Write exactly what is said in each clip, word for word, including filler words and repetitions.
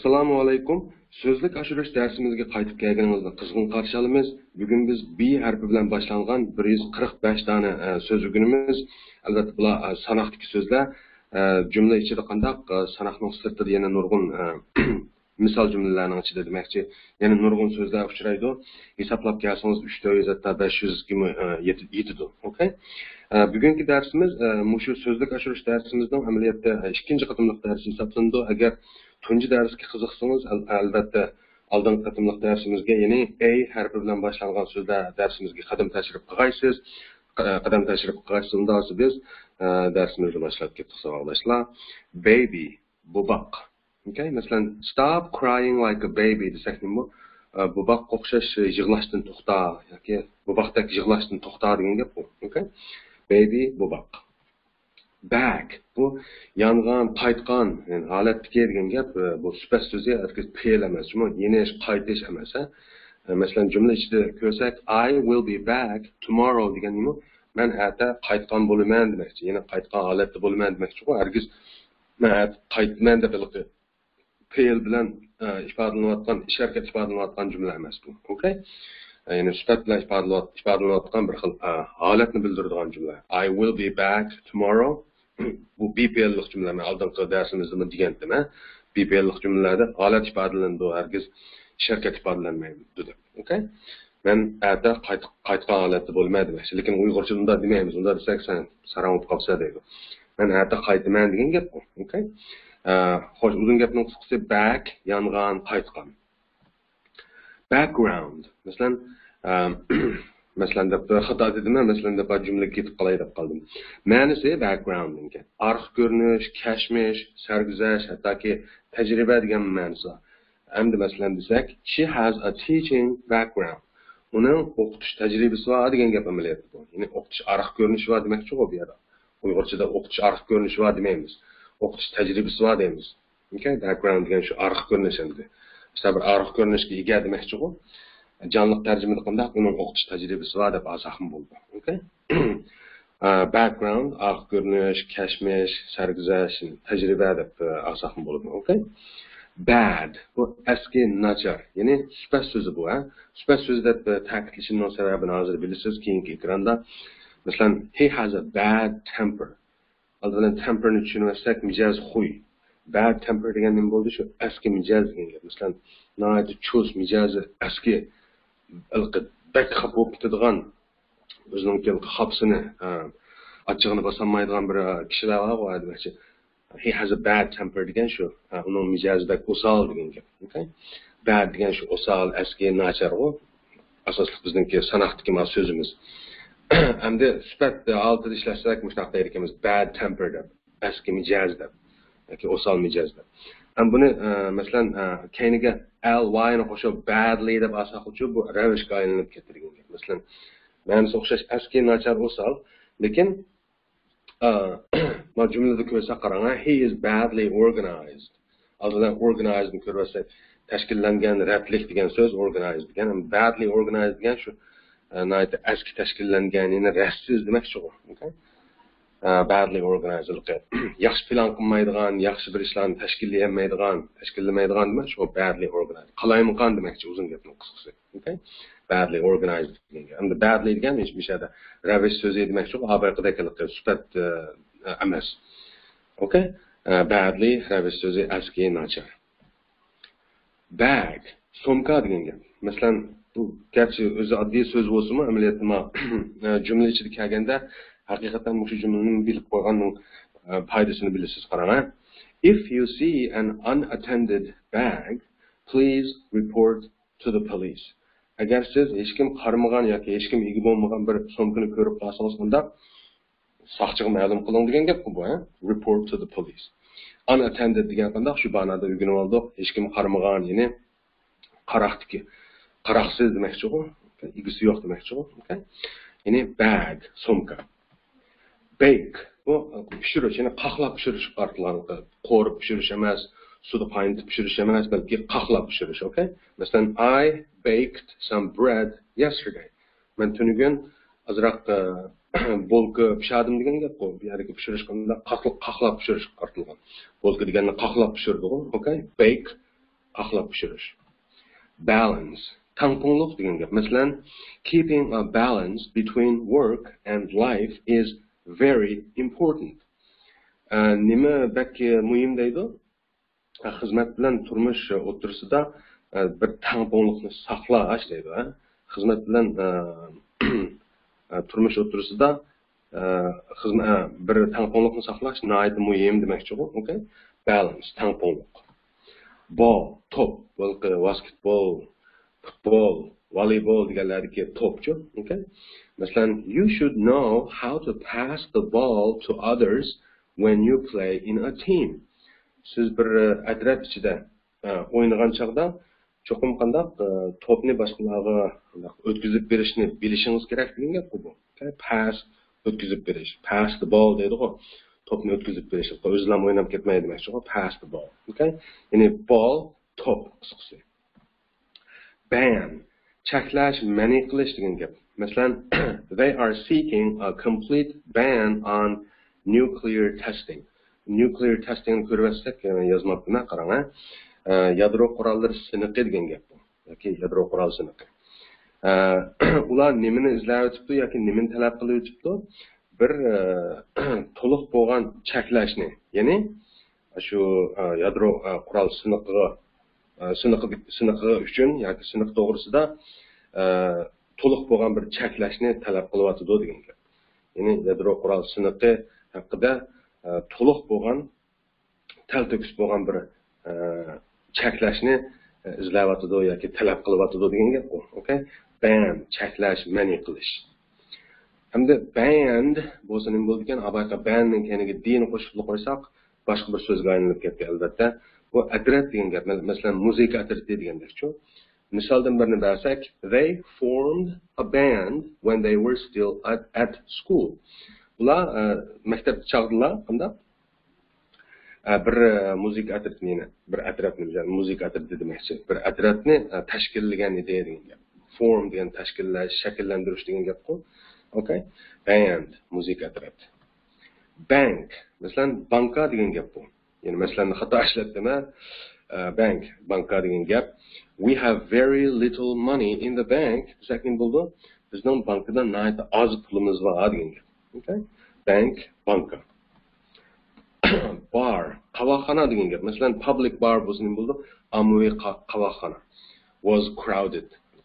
Assalamu alaykum. Sözlük aşırış dersimizge qaytib kelganingizni qizg'in qarshi olamiz. Bugun biz B harfi bilan boshlangan bir yuz qirq besh dona so'zligimiz. Albatta bular sanoqdagi so'zlar. Jumla ichida qandaq sanoqning sirtida yana nurg'un misol jumlalarning ichida demakchi, yana nurg'un so'zlar uchraydi. Hisoblab kelsangiz uch yuz hatta besh yuz ga yetadi. Okay? Bugungi darsimiz mushu sözlük aşırış dersimizning amaliyotda ikkinchi qatimliq dars hisoblanadi. Agar tunji darsga qiziqsangiz, albatta oldingi qatimliq darsimizga, ya'ni A harfi bilan boshlangan so'zlar darsimizga qadam tashrif qilgaysiz. Qadam tashrif qilgaysiz, unda biz darsimizni boshlab ketdik, savolashlar. Baby, bobaq. Okay? Masalan, stop crying like a baby desak nima? Bobaq o'xshash yig'lashdan to'xta yoki bobaqdek yig'lashdan to'xta degan gap bu. Okay? Baby, bobaq. Back, bu yanğan, qaytqan, yani holatdagi degan gap, bu sifat so'zi yoki fe'l emas, shuni yenish, qaytish emas. Masalan, jumla ichida ko'rsak, I will be back tomorrow degan nima? Men erta qaytqan bo'laman demakchi, yana qaytqan holatda bo'laman demakchi. Hargiz men qaytman deb fe'l bilan ifodalanayotgan, ish harakat ifodalanayotgan jumla emas bu. Okay? Yani sifat bilan ifodalanayotgan bir xil holatni bildiradigan jumla. I will be back tomorrow. Bu B fe'llik jumla. Men oldingi darsimizda degandim, ha. B fe'llik jumlalarda holat ifodalanadi, hargiz ish harakat ifodalanmaydi dedi. Okay? Men erta qaytgan holatda bo'lmaydi demak. Lekin Uyg'urcha unda demaymiz. Unda desak sen saralab qolsa deydi. Men erta qaytaman degan gap bu. Okay? Xo'sh, uzun gapning qisqasi back, yanğan, qaytgan. Background. Masalan, masalan deb xato dedim, masalan deb jumla ketib qolay deb qoldim. Ma'nosi background degan. Arx ko'rinish, kashmish, sarguzash, hattoki tajriba degan ma'nosi. Endi masalan desak, she has a teaching background. Uning o'qitish tajribasi bor degan gap amaliyotda bu. Ya'ni o'qitish arx ko'rinishi bor demakchi bu yerda. Uyg'urchada o'qitish arx ko'rinishi bor demaymiz. O'qitish tajribasi bor deymiz. Okay? Background degan shu arx ko'rinish endi. Mesela bir arıq görünüşki ega demekçi o. Canlıq tərcümede qandaq onun o'qitish tajribasi var deb asaqım bo'ldi. Okay? Background, arıq görünüş, kashmish, sarguzash, tajriba deb asaqım bo'ldi. Okay? Bad, bu eski nachar. Ya'ni sifat so'zi bu, ha. Sifat so'zi deb ta'kidlashimning sababini hozir bilasiz, keyingi ekranda. Masalan, he has a bad temper. Albatta temperni tushunmasak, mijoz xuy. Bad temper degan nima bo'ldi? Shu eski mijoz degan gap. Masalan, noyati chus mijozi eski ilqi bak xap bo'lib ketadigan, o'zining xapsini achchig'ini bosolmaydigan bir kishilar bor demakchi. He has a bad temper degan shu, uning mijozida o'sal degan gap. Okay? Bad degan shu o'sal, eski, nachar o. Asosli bizningki sanoqdagi ma so'zimiz. Endi sifat altida ishlasak, mushtaq deyar ekanmiz, bad temper deb, eski mijoz deb. Yoki o'sal mijozda. Ham buni masalan keyniga ly ni qo'shib badly deb asaquvchi bu ravishga aylanib ketadigan gap. Masalan, ma'nosi o'xshash eski, nachar, o'sal, lekin ma jumlada ko'rsa qarang, he is badly organized. Albatta organized ni ko'rsa tashkillangan, ratlik degan so'z organized degan, ham badly organized degan shu nayt eski tashkillangan, ya'ni rassiz demak shu. Okay? Uh, badly organized. Yaxshi plan qilmaydigan, yaxshi bir ishlarni tashkillayolmaydigan, tashkillamaydigan nima? Shu badly organized. Qalaymiqan demakchi uzun gapning qisqasi. Okay? Badly organized degan. Endi badly degan hech bir şeyda ravish so'zi demakchi, oberqidagi sifat emas. Okay? Uh, badly ravish so'zi eski, nachar. Bag, sumka degan gap. Masalan, bu garchi o'zi oddiy so'z bo'lsa-mu, amaliyotda ma jumla ichida kelganda haqiqatan bu jumlaning bilib qo'yganning foydasini bilasiz, qarang. If you see an unattended bag, please report to the police. Agar siz hech kim qaramagan yoki hech kim ega bo'lmagan bir sumkani ko'rib qolsangiz, unda soqchiga ma'lum qiling degan gap bu, ha? Report to the police. Unattended degan qanday shu ma'noda o'rganib oldik. Hech kim qaramagan, ya'ni qaraqdiki, qaraqsiz demakchi bu, egisi yo'q demakchi bu, okay? Ya'ni bag, sumka. Bake, bu pishirish, ya'ni qaqlab pishirish orqali, qo'rib pishirish emas, suvda qaynatib pishirish emas, balki qaqlab pishirish, okay? Masalan, I baked some bread yesterday. Men tunugun azroq bolka pishirdim degan gap bu. Bu yerga pishirish qanday qaqlab pishirish orqali. Bolka deganni qaqlab pishirdi, okay? Bake saqlab pishirish. Balance, tangpungluk degan gap. Masalan, keeping a balance between work and life is very important. Nima bakki muhim deydi? Xizmat bilan turmush o'rtasida bir tangpunglukni saqlash deydi. Xizmat bilan turmush o'rtasida bir tangpunglukni saqlash nihoyat muhim demoqchi. Okay? Balance, tangpungluk. Ball, top, basketball, football, volleyball deganlariki topchu. Okay? Masalan, you should know how to pass the ball to others when you play in a team. Siz bir atraf ichida o'ynagan chaqda cho'qim qandaq topni boshqalarga o'tkazib berishni bilishingiz kerak degan gap bu. Okay? Pass, o'tkazib berish. Pass the ball deydi-ku. Topni o'tkazib berish. O'zlam o'ynab ketmaydi demakchi. Pass the ball. Okay? Ya'ni ball, top qisqasi. Ban, cheklash, mani qilish degan gap. Masalan, they are seeking a complete ban on nuclear testing. Nuclear testing ko'rvasak yozmabman, qarang. Yadro qurollari siniqi degan gap bu. Yoki yadro qurol siniqi. Ular nimani izlab o'tibdi yoki nimani talab qilib o'tibdi? Bir to'liq bo'lgan cheklashni, ya'ni shu yadro qurol siniqiga siniqi siniqi uchun yoki siniq to'g'risida to'liq bo'lgan bir cheklashni talab qilyotdi degan gap. Ya'ni yadro qurol siniqi haqida to'liq bo'lgan talto'kis bo'lgan bir cheklashni izlayotdi yoki talab qilyotdi degan gap bu. Okay? Ban, cheklash, mani qilish. Hamda band bo'lsa nima bo'ldi ekan? Abayqa bandning keniga din qo'shib qo'ysak, boshqa bir so'zga aylanib ketdi albatta. Bu atrat degan gap. Masalan, musiqa atrati degandek-ku. Misoldan birini bersak, they formed a band when they were still at, at school. Ular maktabda chaqdilar, qanday? Bir musiqa atratini, bir atratni, musiqa atrati demakchi. Bir atratni tashkillagan edi degan gap. Form degan tashkillash, shakllantirish degan gap-ku. Okay? Band, musiqa atrat. Bank, masalan, banka degan gap bu. Ya'ni masalan, xato ishlatdimmi? Bank, banka degan gap. We have very little money in the bank. Sakin bo'ldi. Bizning bankda nihoyat oz pulimiz bor degan gap. Okay? Bank, banka. Bar, qavoqxona degan gap. Masalan, public bar bo'lsa nima bo'ldi? Ommaviy qavoqxona. Was crowded.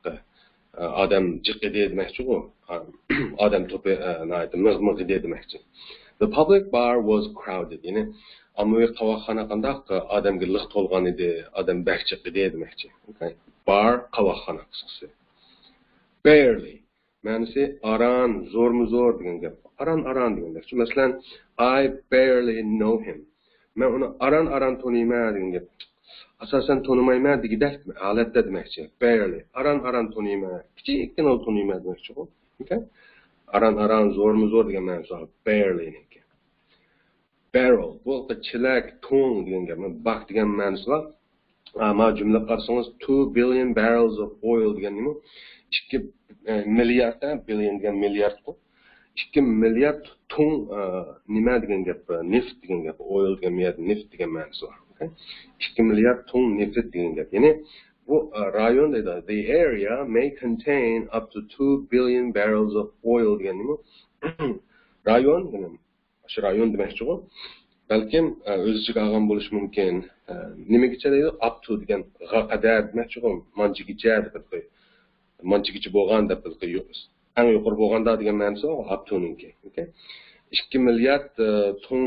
Adam jiq edi demakchi-ku. Adam to'pi nihoyat mig'miq edi demakchi. The public bar was crowded. Ya'ni ommaviy qavoqxona qandaq odamga liq to'lgan edi, odam bakchiq edi demakchi. Okay? Bar, qavoqxona qisqasi. Barely. Ma'nosi aran, zo'rmi zo'r degan gap. Aran aran degan gap. Masalan, I barely know him. Men uni aran aran taniyman degan gap. Asosan tanimayman degidek holatda demakchi. Barely. Aran aran taniyman. Kichikgina taniyman demakchi. Okay? Aran aran zo'rmi zo'r degan ma'nosi. Barely niki. Barrel, bu chilak, to'ng degan gap. Bak degan ma'nosi bor. Ama jumla qarasangiz two billion barrels of oil degan nima? ikki milliard, billion degan milliard bu. ikki milliard ton nima degan gap? Neft degan gap. Oil degan milliard, neft degan ma'nosi bor. Okay? ikki milliard ton neft degan gap. Ya'ni bu rayon deydi. The area may contain up to two billion barrels of oil degan nima? Rayon degan. Shu rayon demakchi-ku. Balkim o'z ichiga olgan bo'lishi mumkin. Nimagacha deydi? Up to degan g'a qadar demakchi-ku. Manchigacha deb qo'y. Manchigacha bo'lgan deb qo'yamiz. Eng yuqori bo'lganda degan ma'nosi up to ninki. Okay? ikki milliard ton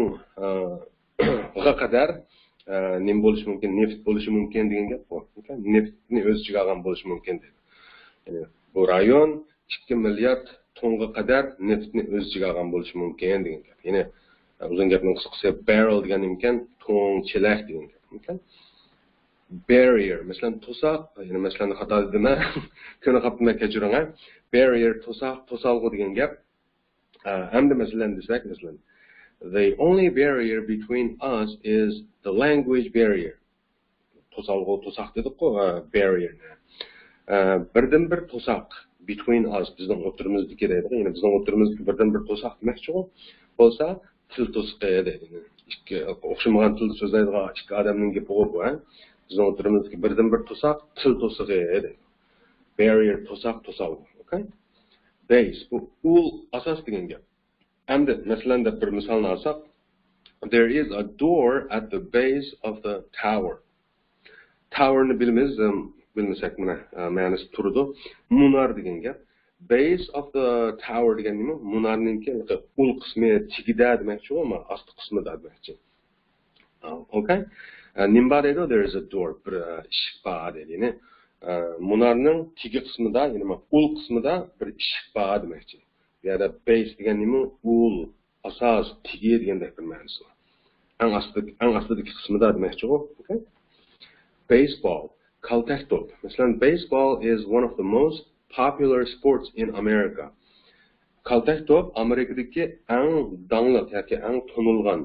g'a qadar nim bo'lishi mumkin, neft bo'lishi mumkin degan gap bu. Okay? Neftni o'z ichiga olgan bo'lishi mumkin dedi. Ya'ni bu rayon ikki milliard tonga qadar neftni o'z ichiga olgan bo'lishi mumkin degan gap. Ya'ni uzun gapning qisqasi barrel degan ekan, to'ng, chelak degan gap. Okay? Barrier, masalan to'saq, ya'ni masalan xato dedimmi? Kuni qapma kechiring. Barrier, to'saq, to'salg'u degan gap. Hamda masalan desak, masalan the only barrier between us is the language barrier. To'salg'u, to'saq dedik-ku, barrier. Birdan bir to'saq between us, bizning o'tirimizdagi deydi. Ya'ni bizning o'tirimizda birdan bir to'saq demakchi-ku. Bo'lsa, til to'siqi deydi. Ikki o'xshamagan til so'zlaydigan ikki odamning gapi bu, ha. Bizning o'tirimizdagi birdan bir to'saq til to'sig'i edi. Barrier to'saq to'saq. Okay? Base bu ul asos degan gap. Endi masalan deb bir misolni olsak, there is a door at the base of the tower. Towerni bilamiz, bilmasak mana ma'nosi turdi. Munar degan gap. Base of the tower degan nima? Munarninki ul qismi tigida demakchi, ammo asti qismida demakchi. Okay? Nimba deydi, there is a door, bir eshik bor deydi. Ya'ni munarning tigi qismida, ya'ni ul qismida bir eshik bor demakchi. Ya da base degan nima? Ul, asos, tigi degandek bir ma'nosi bor. Eng asti, eng astidagi qismida demakchi u. Okay? Baseball, kaltak top. Masalan, baseball is one of the most popular sports in America. Kaltak top Amerikadagi eng dangliq yoki eng tanilgan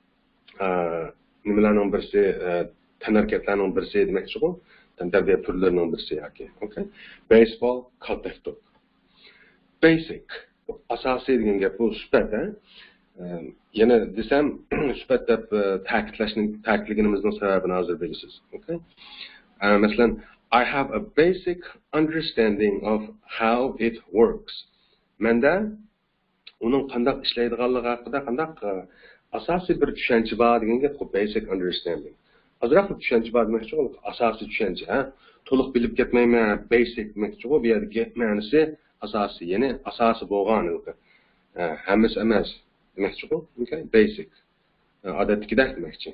nimalarning birisi, tanarkatlarning birisi demakchi bu. Tantarbiya turlarining birisi yoki. Okay? Baseball, kaltak top. Basic, asosiy degan gap bu sifat, ha? Yana desam, sifat deb ta'kidlashning ta'kidligimizning sababini hozir bilasiz. Okay? Masalan, I have a basic understanding of how it works. Menda uning qanday ishlaydiganligi haqida qanday asosiy bir tushuncha bor degan gap bu basic understanding. Azroq tushuncha bor demakchi, u asosiy tushuncha, ha? To'liq bilib ketmayman, basic demakchi, bu yerga ma'nosi asosiy, ya'ni asosi bo'lgan, hammasi emas demakchi, okay? Basic. Odatdagidek demakchi.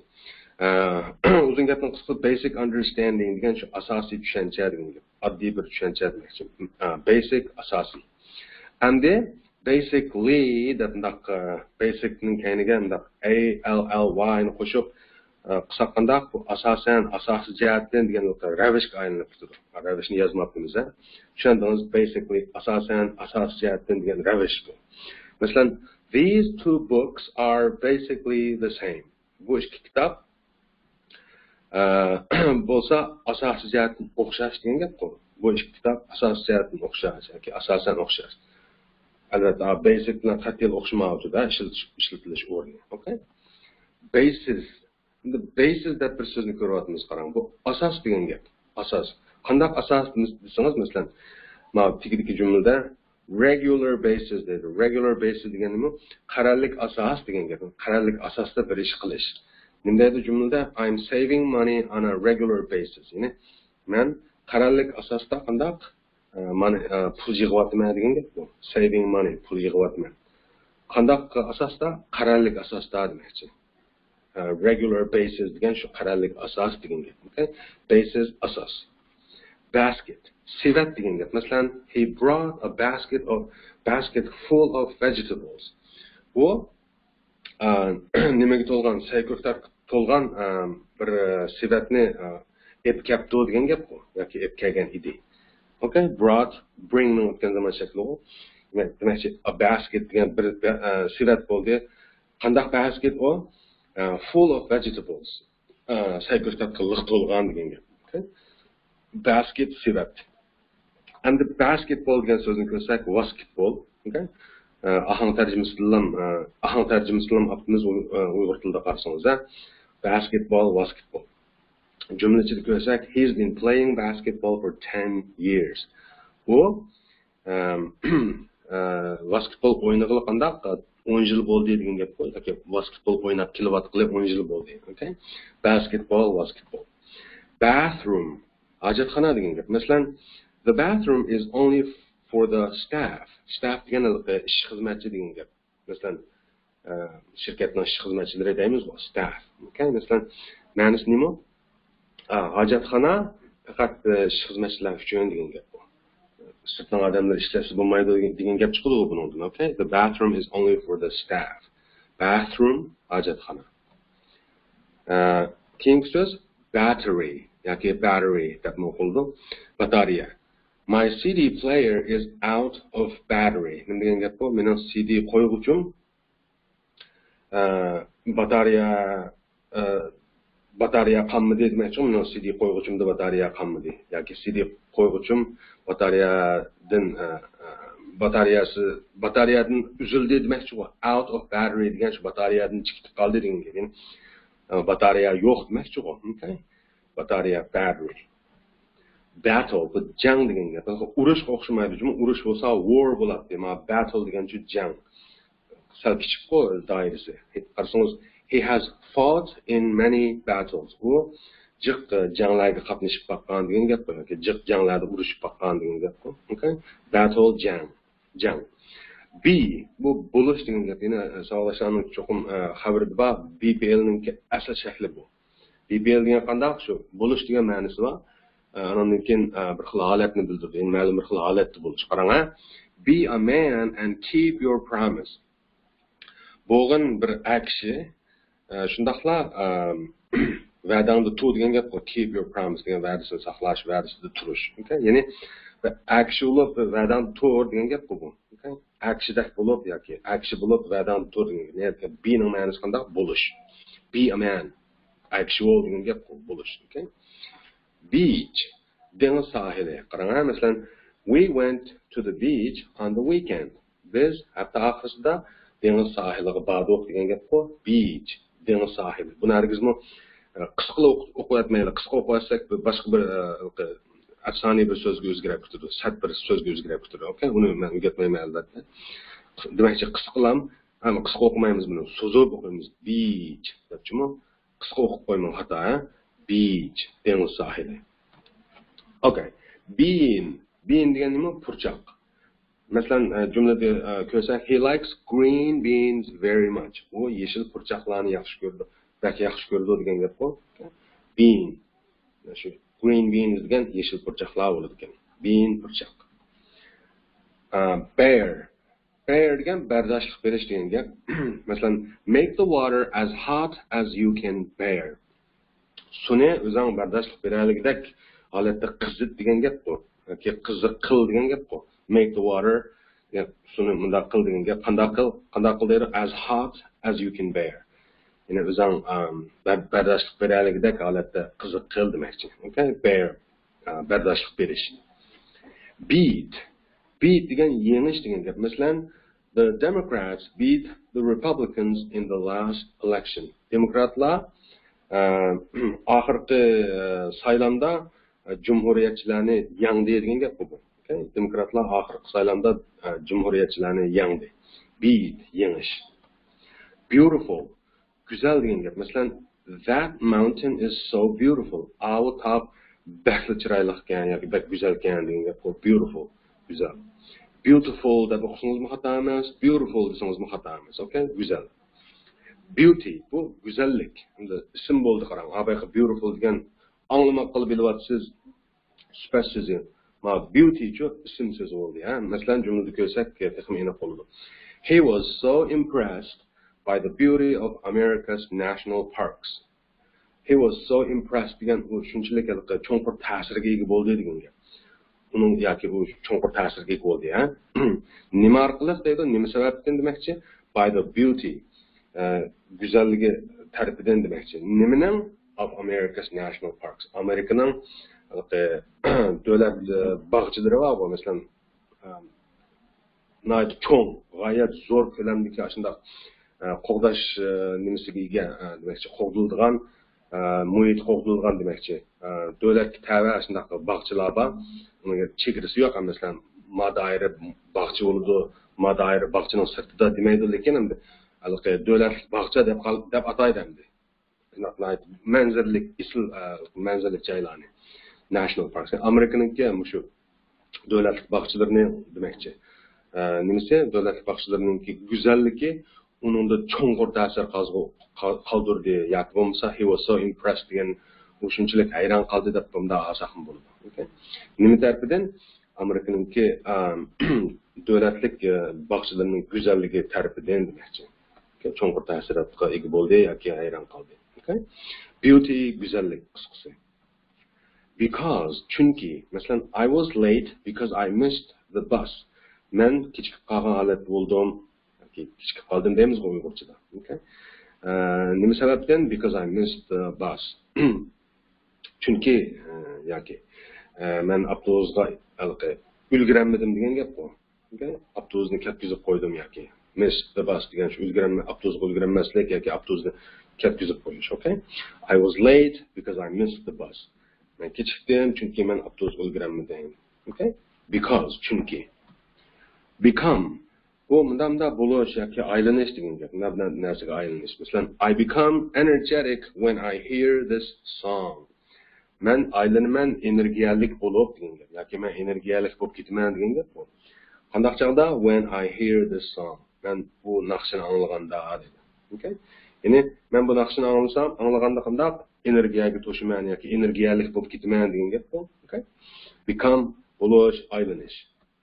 Uzun gapning qisqa basic understanding degan shu asosiy tushuncha degan gap. Oddiy bir tushuncha demakchi. Basic asosiy. Endi basically debndaq basicning kayniga ndaq A L L Y ni qo'shib qisqarganda bu asosan asosiy jihatdan degan ravishga aylanib ketadi. Ravishni yozmoqmiz, ha. Tushundingiz? Basically asosan asosiy jihatdan degan ravish bu. Masalan, these two books are basically the same. Bu ikki kitob bo'lsa asosiy jihatdan o'xshash degan gap bu. Bu ikki kitob asosiy jihatdan o'xshash yoki asosan o'xshash. Albatta, basic bilan qat'iy o'xshamaydi-da, ishlatilish o'rni. Okay? Basis. The basis deb bir so'zni ko'ryapmiz, qarang. Bu asos degan gap. Asos. Qanday asos desangiz, masalan, mana tigidagi jumlada regular basis deydi. Regular basis degan nima? Qarorlik asos degan gap. Qarorlik asosda bir ish qilish. Nima deydi jumlada? I'm saving money on a regular basis. Ya'ni men qarorlik asosda qanday mana pul yig'yapman degan gap bu. Saving money, pul yig'yapman. Qanday asosda? Qarorlik asosda demakchi. Uh, regular basis degan shu qarorlik asos degan gap. Okay? Basis asos. Basket, sivat degan gap. Masalan, he brought a basket of basket full of vegetables. Bu nimaga to'lgan, sayko'klar to'lgan bir sivatni ep kapto degan gap bu, yoki ep kelgan edi. Okay? Brought, bring ni o'tgan zaman shakli bu. Demakchi, a basket degan bir sivat bo'ldi. Qanday basket bu? Uh, full of vegetables. Uh, sayko'klarga liq to'lgan degan gap. Okay? Basket sivat. And the basketball degan so'zni ko'rsak, basketball. Okay? Uh, ahang tarjimasidan, uh, ahang tarjimasidan apmiz Uyg'ur tilida qarsangiz, basketball, basketball. Jumla ichida ko'rsak, he's been playing basketball for ten years. Bu um, uh, basketball o'ynag'ili qanday o'n yil bo'ldi degan gap qo'ydi. Okay, basketball o'ynab kelayotgani o'n yil bo'ldi. Okay? Basketball, basketball. Bathroom, hojatxona degan gap. Masalan, the bathroom is only for the staff. Staff degani ish xizmatchi degan gap. Masalan, shirkatning ish xizmatchilari deymiz bu, staff. Okay? Masalan, ma'nosi nima? Hojatxona faqat ish xizmatchilar uchun degan gap. Sirtdan odamlar ishlashsa bo'lmaydi degan gap chiqadi bundan. Okay? The bathroom is only for the staff. Bathroom, hojatxona. Keyingi so'z battery yoki battery deb o'qildi. Batariya. My C D player is out of battery. Nima degan gap bu? Mening C D qo'yg'uchim batariya batariya qolmadi demoqchi. Mening C D qo'yg'uchimda batariya qolmadi yoki C D qo'yg'uchim batariyadan batariyasi batariyadan uzildi demoqchi bu. Out of battery degan shu batariyadan chiqib qoldi degan gap. Ya'ni batariya yo'q demoqchi bu. Okay? Batariya battle. Battle bu jang degan gap. Urushga o'xshamaydi. Jumi urush bo'lsa war bo'ladi. Ma battle degan chu jang. Sal kichik qo'y doirasi. Qarasangiz, he has fought in many battles. Bu jiq janglarga qatnashib baqqan degan gap yoki jiq janglarda urushib baqqan degan gap. Okay? Battle jang. Jang. B bu bo'lish degan gap. Yana savollashlarning cho'qim xabarida bor. B P L ning asl shakli bu. B P L degan qanday shu bo'lish degan ma'nosi bor. Andan keyin bir xil holatni bildirdi. Endi ma'lum bir xil holatda bo'lish. Qarang, be a man and keep your promise. Bo'g'in bir kishi shundaqla va'dangni tut degan gap, keep your promise degan va'dasini saqlash, va'dasida turish. Okay? Ya'ni kishi bo'lib va'dangni tur degan gap bu. Okay? Kishidak bo'lib yoki kishi bo'lib va'dangni tur degan gap. Be ning ma'nosi qanday? Bo'lish. Be a man. Actual degan gap bo'lish. Okay? Beach, dengiz sahili. Qarang, masalan, we went to the beach on the weekend. Biz hafta oxirisida dengiz sahiliga bordik degan gap bu. Beach, dengiz sahili. Buni hargizmi qisqa o'qiyotmaylik. Qisqa o'qisak boshqa bir afsoniy bir so'zga o'zgarib ketadi. Sat bir so'zga o'zgarib ketadi. Okay? Uni men o'rgatmayman albatta. Demakchi qisqalam, ammo qisqa o'qimaymiz buni. So'zib o'qiymiz. Beach. Debchimi? Qisqa o'qib qo'yman xato, ha? Beach, dengiz sahili. Okay. Bean. Bean degan nima? Purchoq. Masalan, jumlada ko'rsak, he likes green beans very much. U yeshil purchoqlarni yaxshi ko'rdi. Balki yaxshi ko'rdi degan gap bu. Bean. Shu green beans degan yeshil purchoqlar bo'ladi ekan. Bean purchoq. Bear. Bear degan bardoshlik berish degan gap. Masalan, make the water as hot as you can bear. Suni o'zing bardoshlik beraligidek holatda qizit degan gap bu. Yoki qiziq qil degan gap bu. Make the water, suni bunda qil degan gap. Qanday qil? Qanday qil deydi? As hot as you can bear. Ya'ni o'zing bardoshlik beraligidek holatda qiziq qil demakchi. Okay? Bear, bardoshlik berish. Beat. Beat degan yengish degan gap. Masalan, the Democrats beat the Republicans in the last election. Demokratlar oxirgi saylovda jumhuriyatchilarni yengdi degan gap bu. Okay? Demokratlar oxirgi saylovda jumhuriyatchilarni yengdi. Beat, yengish. Beautiful, go'zal degan gap. Masalan, that mountain is so beautiful. Our top bakli chiroyli ekan yoki bak go'zal ekan degan gap bu. Beautiful, go'zal. Beautiful deb o'qisangizmi xato emas, beautiful desangizmi xato emas. Okay? Go'zal. Beauty, bu go'zallik. Endi ism bo'ldi qarang. Abayqa beautiful degan anglamoq qilib bilyapsiz. Sifat so'zi. Ma beauty chu ism so'zi bo'ldi, ha. Masalan, jumlada ko'rsak, texnik aniq bo'ladi. He was so impressed by the beauty of America's national parks. He was so impressed degan u shunchalik cho'nqur ta'sirga ega bo'ldi degan gap. Uning yoki u cho'nqur ta'sirga ega bo'ldi, ha. Nima orqali deydi? Nima sababdan demakchi? By the beauty. Güzelligi tarafidan demakchi. Nimaning of America's national parks. Amerikaning davlat bog'chilari bor, masalan, nayt cho'ng, g'oyat zo'r ko'lamdagi shunday qo'g'dash nimasiga ega demakchi, qo'g'dilgan, muhit qo'g'dilgan demakchi. Davlatga tava shunday bog'chilar bor. Unga chegarasi yo'q, masalan, madaira bog'chi bo'ladi, madaira bog'chining sirtida demaydi, lekin endi davlat bog'cha deb deb ataydi endi. Manzarlik, isl manzarlik joylarni. National Parks. Amerikaniki shu davlat bog'chilarini demakchi. Nimasi? Davlat bog'chilarininki go'zalligi uningda cho'nqur ta'sir qoldirdi. Yoki bo'lmasa, he was so impressed degan u shunchalik hayron qoldi deb bunda asahim bo'ladi. Okay? Nima tarafidan? Amerikaniki davlatlik bog'chilarining go'zalligi tarafidan demakchi. Cho'nqur ta'sirotga ega bo'ldi yoki hayron qoldi. Okay? Beauty, go'zallik qisqasi. Because, chunki, masalan, I was late because I missed the bus. Men kechikib qolgan holat bo'ldim yoki kechikib qoldim deymiz Uyg'urchada. Okay? Nima sababdan? Because I missed the bus. Chunki yoki men avtobusga ulgurmadim degan gap bu. Okay? Avtobusni ketkizib qo'ydim yoki missed the bus degan shu ulgurma avtobusga ulgurmaslik yoki avtobusni ketkizib qo'yish, okay? I was late because I missed the bus. Men kechikdim chunki men avtobusga ulgurmadim. Okay? Because chunki. Become bu mundamda bo'lish yoki aylanish degan gap. Nima narsaga aylanish? Masalan, I become energetic when I hear this song. Men aylanaman energiyalik bo'lib degan gap. Yoki men energiyalik bo'lib ketaman degan gap bu. Qandaq chog'da when I hear this song. Men bu naqshni anglaganda dedi. Okay? Ya'ni men bu naqshni anglasam, anglaganda qandaq energiyaga to'shiman yoki energiyalik bo'lib ketaman degan gap bu. Okay? Become bo'lish, aylanish.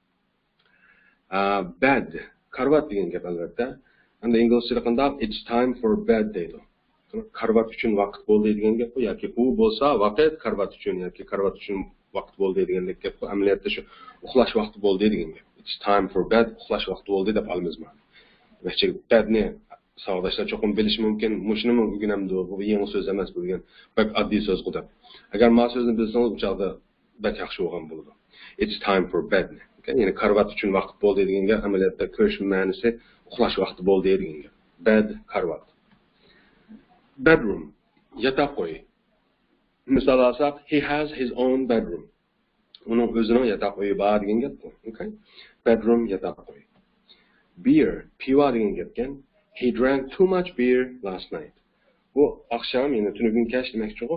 Uh, bed, karvat degan gap albatta. Endi inglizchada qandaq it's time for bed deydi. Karvat uchun vaqt bo'ldi degan gap bu yoki u bo'lsa vaqt karvat uchun yoki karvat uchun vaqt bo'ldi degan gap bu. Amaliyotda shu uxlash vaqti bo'ldi degan gap. It's time for bed, uxlash vaqti bo'ldi deb olamizmi? Demakchi bedni savodoshlar cho'qim bilish mumkin. Mushuni o'rganamdi. Bu yangi so'z emas bo'lgan. Bak oddiy so'z qudab. Agar ma so'zni bilsangiz bu chog'da bak yaxshi bo'lgan bo'ladi. It's time for bed. Okay? Ya'ni karvat uchun vaqt bo'ldi degan gap amaliyotda ko'rish ma'nosi uxlash vaqti bo'ldi degan gap. Bed, karvat. Bedroom, yotoqxona. Misol olsak, he has his own bedroom. Uning o'zining yotoqxonasi bor degan gap bu. Okay? Bedroom, yotoqxona. Beer, pivo degan gapkan. He drank too much beer last night. Bu oqshom, ya'ni tunugun kash demakchi-ku.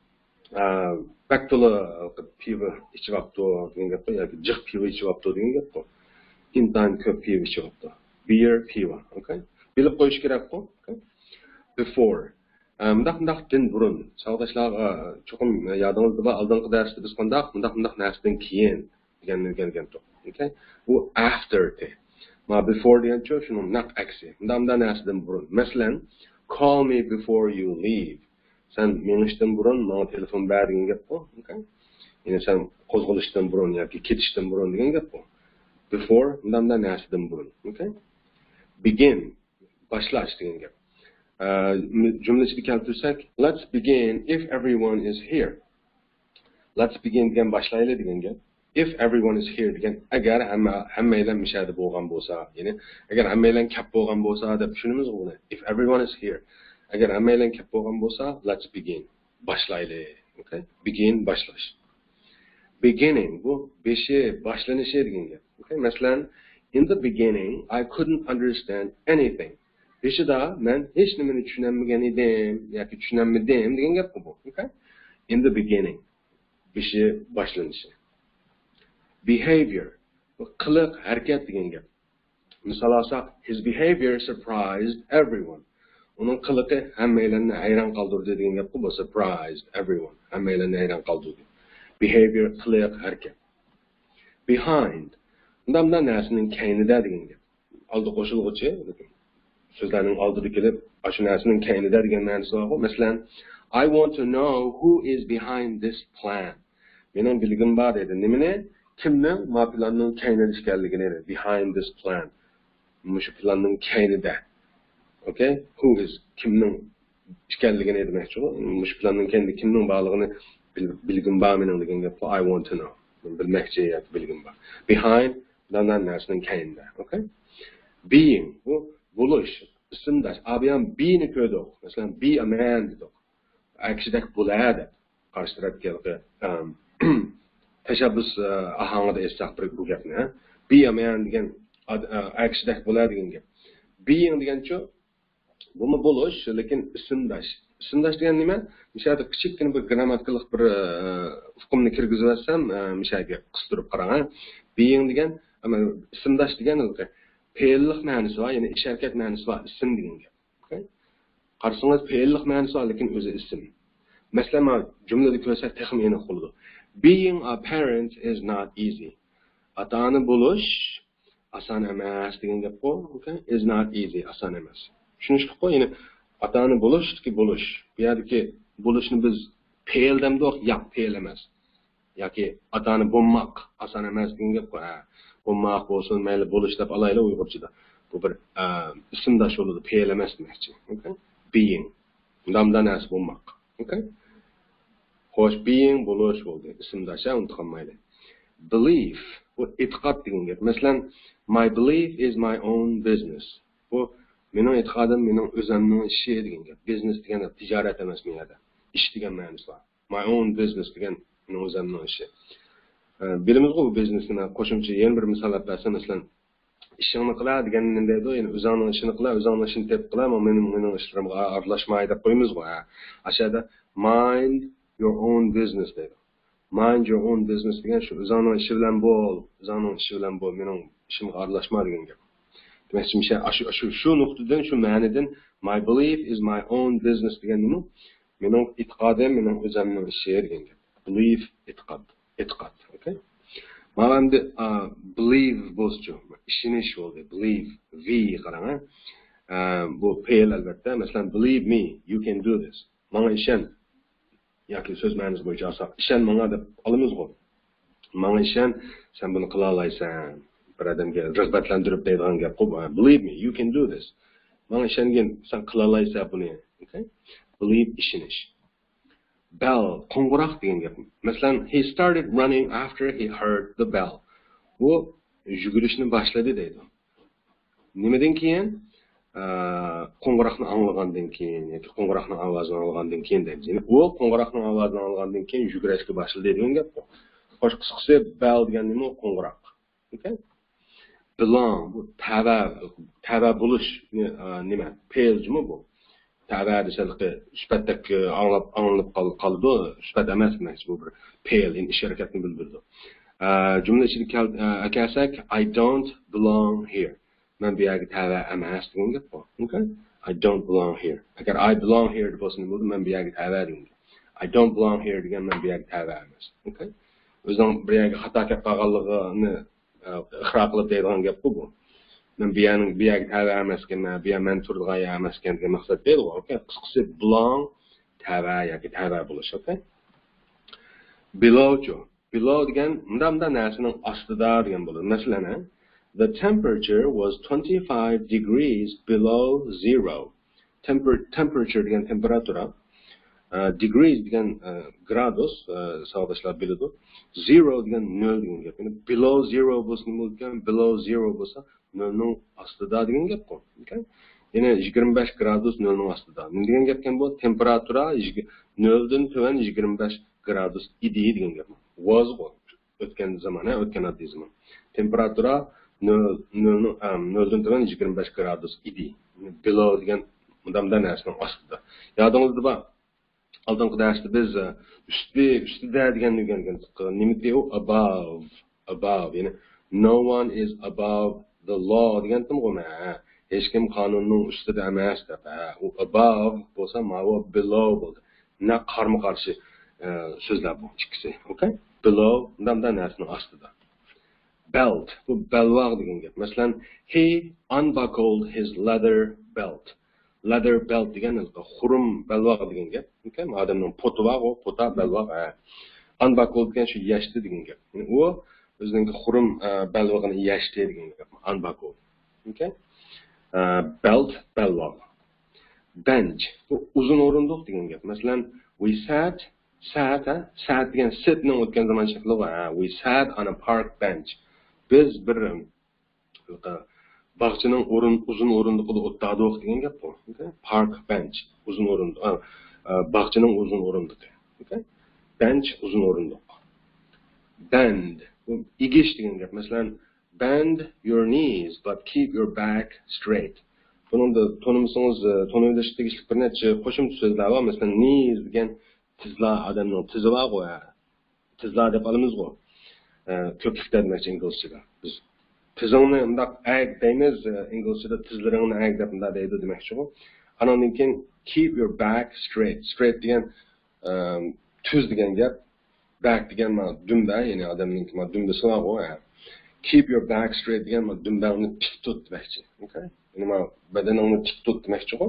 Baktula pivo ichib olibdi degan gap yoki jiq pivo ichib olibdi degan gap bu. Intan ko'p pivo ichib olibdi. Beer, pivo. Okay? Bilib qo'yish kerak-ku. Okay? Before. Mundaq mundaq din burun. Savodoshlar cho'qim yodingizda bor, oldingi darsda biz qandaq mundaq mundaq narsadan keyin degan degan to'q. Okay? Bu after te. Ma before degan cho'q shuni naq aksi. Mundaq mundaq narsadan burun. Masalan, call me before you leave. Sen menishdan burun menga telefon ber degan gap bu. Okay? Ya'ni sen qo'zg'alishdan burun yoki ketishdan burun degan gap bu. Before mundaq mundaq narsadan burun. Okay? Begin. Boshlash degan gap. Jumlasiga keltirsak, let's begin if everyone is here. Let's begin degan boshlaylik degan gap. If everyone is here degan agar hamma hammalar mishada bo'lgan bo'lsa, ya'ni agar hammalar kap bo'lgan bo'lsa deb tushunamiz buni. If everyone is here. Agar hammalar kap bo'lgan bo'lsa, let's begin. Boshlaylik. Okay? Begin boshlash. Beginning bu beshi boshlanishi degan gap. Okay? Masalan, in the beginning I couldn't understand anything. Beshida men hech nimani tushunmagan edim yoki tushunmadim degan gap bu. Okay? In the beginning. Beshi boshlanishi. Behavior. Bu qiliq, harakat degan gap. Misol olsak, his behavior surprised everyone. Uning qiliqi hammalarni hayron qoldirdi degan gap bu. Surprised everyone. Hammalarni hayron qoldirdi. Behavior, qiliq, harakat. Behind. Undamda narsaning keynida degan gap. Oldi qo'shilg'ichi, so'zlarning oldida kelib, shu narsaning keynida degan ma'nosi bor. Masalan, I want to know who is behind this plan. Mening bilgim bor edi. Nimani? Kimning ma planning keynida ekanligini, behind this plan. Mushu planning keynida. Okay? Who is kimning ekanligini demakchi. Mushu planning keynida kimning borligini bilgim bor mening degan gap. I want to know. Bilmoqchi yoki bilgim bor. Behind bundan narsaning keynida. Okay? Being bu bo'lish, ismdash. Abiyam be'ni ko'rdik. Masalan, be a man dedik. Aksidak bo'ladi. Qarshi tarafga tashabbus ahangida esaq bu gapni. Be a man degan aksidak bo'ladi degan gap. Being degancha bumi bo'lish, lekin ismdash. Ismdash degan nima? Mishalda kichikgina bir grammatikalik bir hukmni kirgizib olsam, mishalga qistirib qarang. Being degan, ama ismdash degan fe'llik ma'nosi bor, ya'ni ish harakat ma'nosi bor, ism degan gap. Okay? Qarasangiz fe'llik ma'nosi bor, lekin o'zi ism. Masalan, jumlada ko'rsak taxmini qildi. Being a parent is not easy. Ota-ona bo'lish oson emas degan gap bu, okay? Is not easy, oson emas. Tushunishki qo'y, ya'ni ota-ona bo'lishki bo'lish. Bu yerdagi bo'lishni biz fe'l demdik, yo'q, fe'l emas. Yoki ota-ona bo'lmoq oson emas degan gap bu. Bo'lmoq bo'lsin, mayli bo'lish deb alayli Uyg'urchada. Bu bir ismdash bo'ladi, fe'l emas demakchi. Okay? Being. Bundan narsa bo'lmoq. Okay? Xo'sh, being bo'lish bo'ldi. Ismdash, unutmayli. Belief, bu e'tiqod degan gap. Masalan, my belief is my own business. Bu Mening e'tiqodim mening o'zimning ishi degan gap. Business degan tijorat emas bu yerda. Ish degan ma'nosi bor. My own business degan mening o'zimning ishi. Bilamiz bu biznesni qo'shimcha yana bir misol bersam, masalan, ishingni qila deganini deydi, ya'ni o'zingning ishini qila, o'zingning ishini deb qila, men mening mening ishlarimga aralashmaydi deb qo'yamiz ku. Ashada mind your own business deydi. Mind your own business degan shu o'zingning ishi bilan bo'l, o'zingning ishi bilan bo'l, mening ishimga aralashma degan gap. Demak, shu shu shu nuqtadan, shu ma'nodan my belief is my own business degan nima? Mening e'tiqodim mening o'zimning ishi degan gap. Belief, e'tiqod, e'tiqod, okay? Mana endi believe bo'lsa, ishonish bo'ldi. Believe, v qarang, bu fail albatta. Masalan, believe me, you can do this. Menga ishon. Yoki so'z ma'nosi bo'yicha olsak, ishon menga deb olamiz-ku. Menga ishon, sen buni qila olaysan. Bir odamga rag'batlantirib deydigan gap qo'y. Believe me, you can do this. Menga ishongin, sen qila olaysan buni. Okay? Believe, ishonish. Bell, qo'ng'iroq degan gap. Masalan, he started running after he heard the bell. Bu yugurishni boshladi deydi. Nimadan keyin? Qo'ng'iroqni anglagandan keyin yoki qo'ng'iroqning ovozini anglagandan keyin deydi. Ya'ni u qo'ng'iroqning ovozini anglagandan keyin yugurishga boshladi degan gap bu. Xo'sh, qisqasi bell degan nima? Qo'ng'iroq. Okay? Belong, bu tava, tava bo'lish nima? Pejmi bu? Tava desalqi sifatdak anglab anglab qoldi, sifat emas demak bu bir pale in ish harakatni bildirdi. Jumla ichida akasak I don't belong here. Men bu yerga tava emas degan gap bor. Okay? I don't belong here. Agar I belong here deb bo'lsa nima? Men bu yerga tava degan. I don't belong here degan men bu yerga tava emas. Okay? O'zing bir yerga xato qilib qolganligini ixro qilib deydigan gap bu. Men bu yerning bu yerga tava emaskan, bu yer men turgan yer emaskan degan maqsad deydi. Okay? Qisqasi belong tava yoki tava bo'lish. Okay? Below jo. Below degan undamda narsaning ostida degan bo'ladi. Masalan, the temperature was twenty-five degrees below zero. Temper temperature degan temperatura, uh, degrees degan uh, gradus, uh, savodoshlar biladi. Zero degan nol degan gap. Yani below zero bo'lsa nima bo'lgan? Below zero bo'lsa nolning ostida degan gap bu. Okay? Ya'ni yigirma besh gradus nolning ostida. Nima degan gapkan bu? Temperatura noldan tuvan yigirma besh gradus idi degan gap. Was bu. O'tgan zaman, o'tgan oddiy zaman. Temperatura noldan tuvan yigirma besh gradus idi. Below degan odamdan narsaning ostida. Yodingizda bor. Oldingi darsda biz usti, ustida degan degan nima deydi? Above, above. Ya'ni no one is above the law degan timg'oma. Hech kim qonunning ustida emas deb. U above bo'lsa, ma'vo below bo'ldi. Na qarama-qarshi so'zlar bu ikkisi. Okay? Below odamdan narsaning ostida. Belt, bu belvoq degan gap. Masalan, he unbuckled his leather belt. Leather belt degan xurum belvoq degan gap. Okay? Odamning poti bor, u pota belvoq. Unbuckled degan shu yashdi degan gap. Yani u o'zining xurum belvoqini yashdi degan gap. Unbuckled. Okay? Uh, belt, belvoq. Bench, bu uzun o'rindiq degan gap. Masalan, we sat, sat, sat degan sitning o'tgan zaman shakli bor. We sat on a park bench. Biz bir bog'chaning o'rin uzun o'rindiqida o'tirdik degan gap bu. Okay? Park bench, uzun o'rindiq. Bog'chaning uzun o'rindiqi. Okay? Bench, uzun o'rindiq. Bend, bu igish degan gap. Masalan, bend your knees but keep your back straight. Buningda tonimisingiz, tonimish tegishli bir necha qo'shimcha so'zlar bor. Masalan, knees degan tizlar, odamning tizi bor-ku. Tizlar deb olamiz-ku. Ko'klikda demakchi inglizchada. Biz tizingni undaq ag deymiz, inglizchada tizlaringni ag deb undaq deydi demakchi-ku. Anondan keyin keep your back straight. Straight degan tuz degan gap. Back degan ma dumba, ya'ni odamning ma dumbasi bor-ku. Keep your back straight degan ma dumbangni tik tut demakchi. Okay? Ya'ni ma badaningni tik tut demakchi-ku.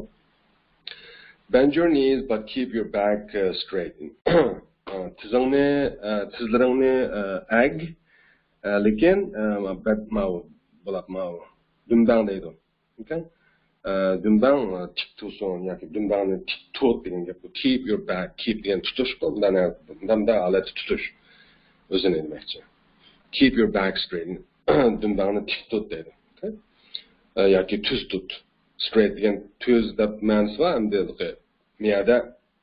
Bend your knees but keep your back uh, straight. Tizingni, tizlaringni ag, lekin bad mau bo'laq mau dumbang deydi. Okay? Dumbang tik tursin yoki dumbangni tik tut degan gap. Keep your back, keep degan tutish bundan bundanda holat tutish o'zini demakchi. Keep your back straight. Dumbangni tik tut deydi. Okay? Yoki tuz tut. straight degan tuz deb ma'nosi bor endi bu yerda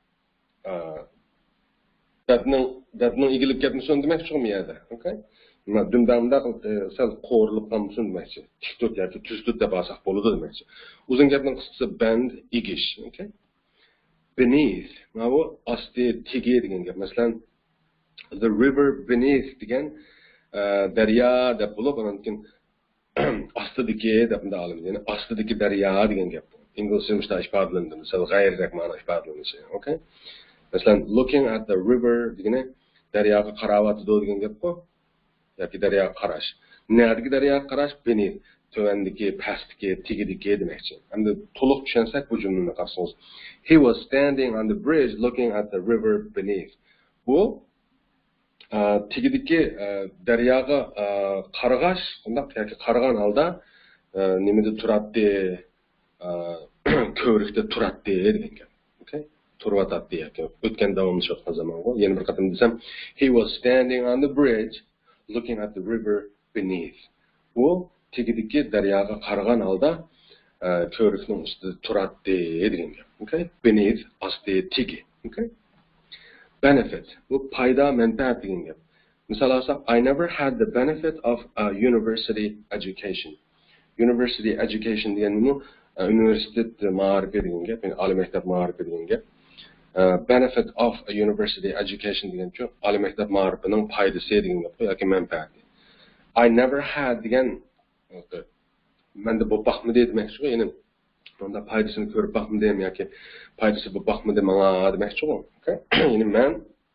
dadning dadning egilib ketmasin demoqchi bu yerda okay dundamda sal qo'rilib qolmasin demoqchi tik tut yoki tuz tut deb olsak bo'ladi demoqchi uzun gapning qisqasi bend egish okay beneath mana bu osti tegi degan gap masalan the river beneath degan daryo deb bo'lib undan keyin ostidagi deb olamiz ya'ni ostidagi daryo degan gap inglizcha mushta ifodalandi misol g'ayrirak ma'no ifodalanishi okay masalan looking at the river degani daryoga qarayotdi degan gap-ku yoki daryoga qarash nerdagi daryoga qarash beneath tövəndiki, pastdiki, tigidiki deməkçi. Həm də to'liq tushunsak bu cümləni qarşınız. He was standing on the bridge looking at the river beneath. Bu tigidiki daryoga qarag'ash, undaq yoki qaragan holda nimada turadi, ko'rikda turadi degan gap. Okay? Turvatadi yoki o'tgan davomlashayotgan zamonga. Yana bir qatim desam, he was standing on the bridge looking at the river beneath. Bu tigidiki daryoga qaragan holda ko'rikning ustida turadi degan gap. Okay? Beneath osti tigi. Okay? Benefit. Bu foyda, manfaat degan gap. Misol olsak, I never had the benefit of a university education. University education degani universitet ma'rifi degan gap, ya'ni oliy maktab ma'rifi degan gap. Benefit of a university education degan-ku oliy maktab ma'rifining foydasi degan gap yoki manfaati. I never had degan men de bu baxmıdı deməkçi o, yəni onda faydasını görüb baxmıdım yoki faydası bu baxmıdı mənə deməkçi o. Okay? Yəni mən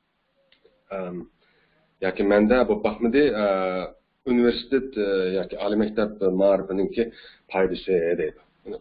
yoki məndə bu baxmıdı universitet yoki ali məktəb ma'rifininki faydası deydi.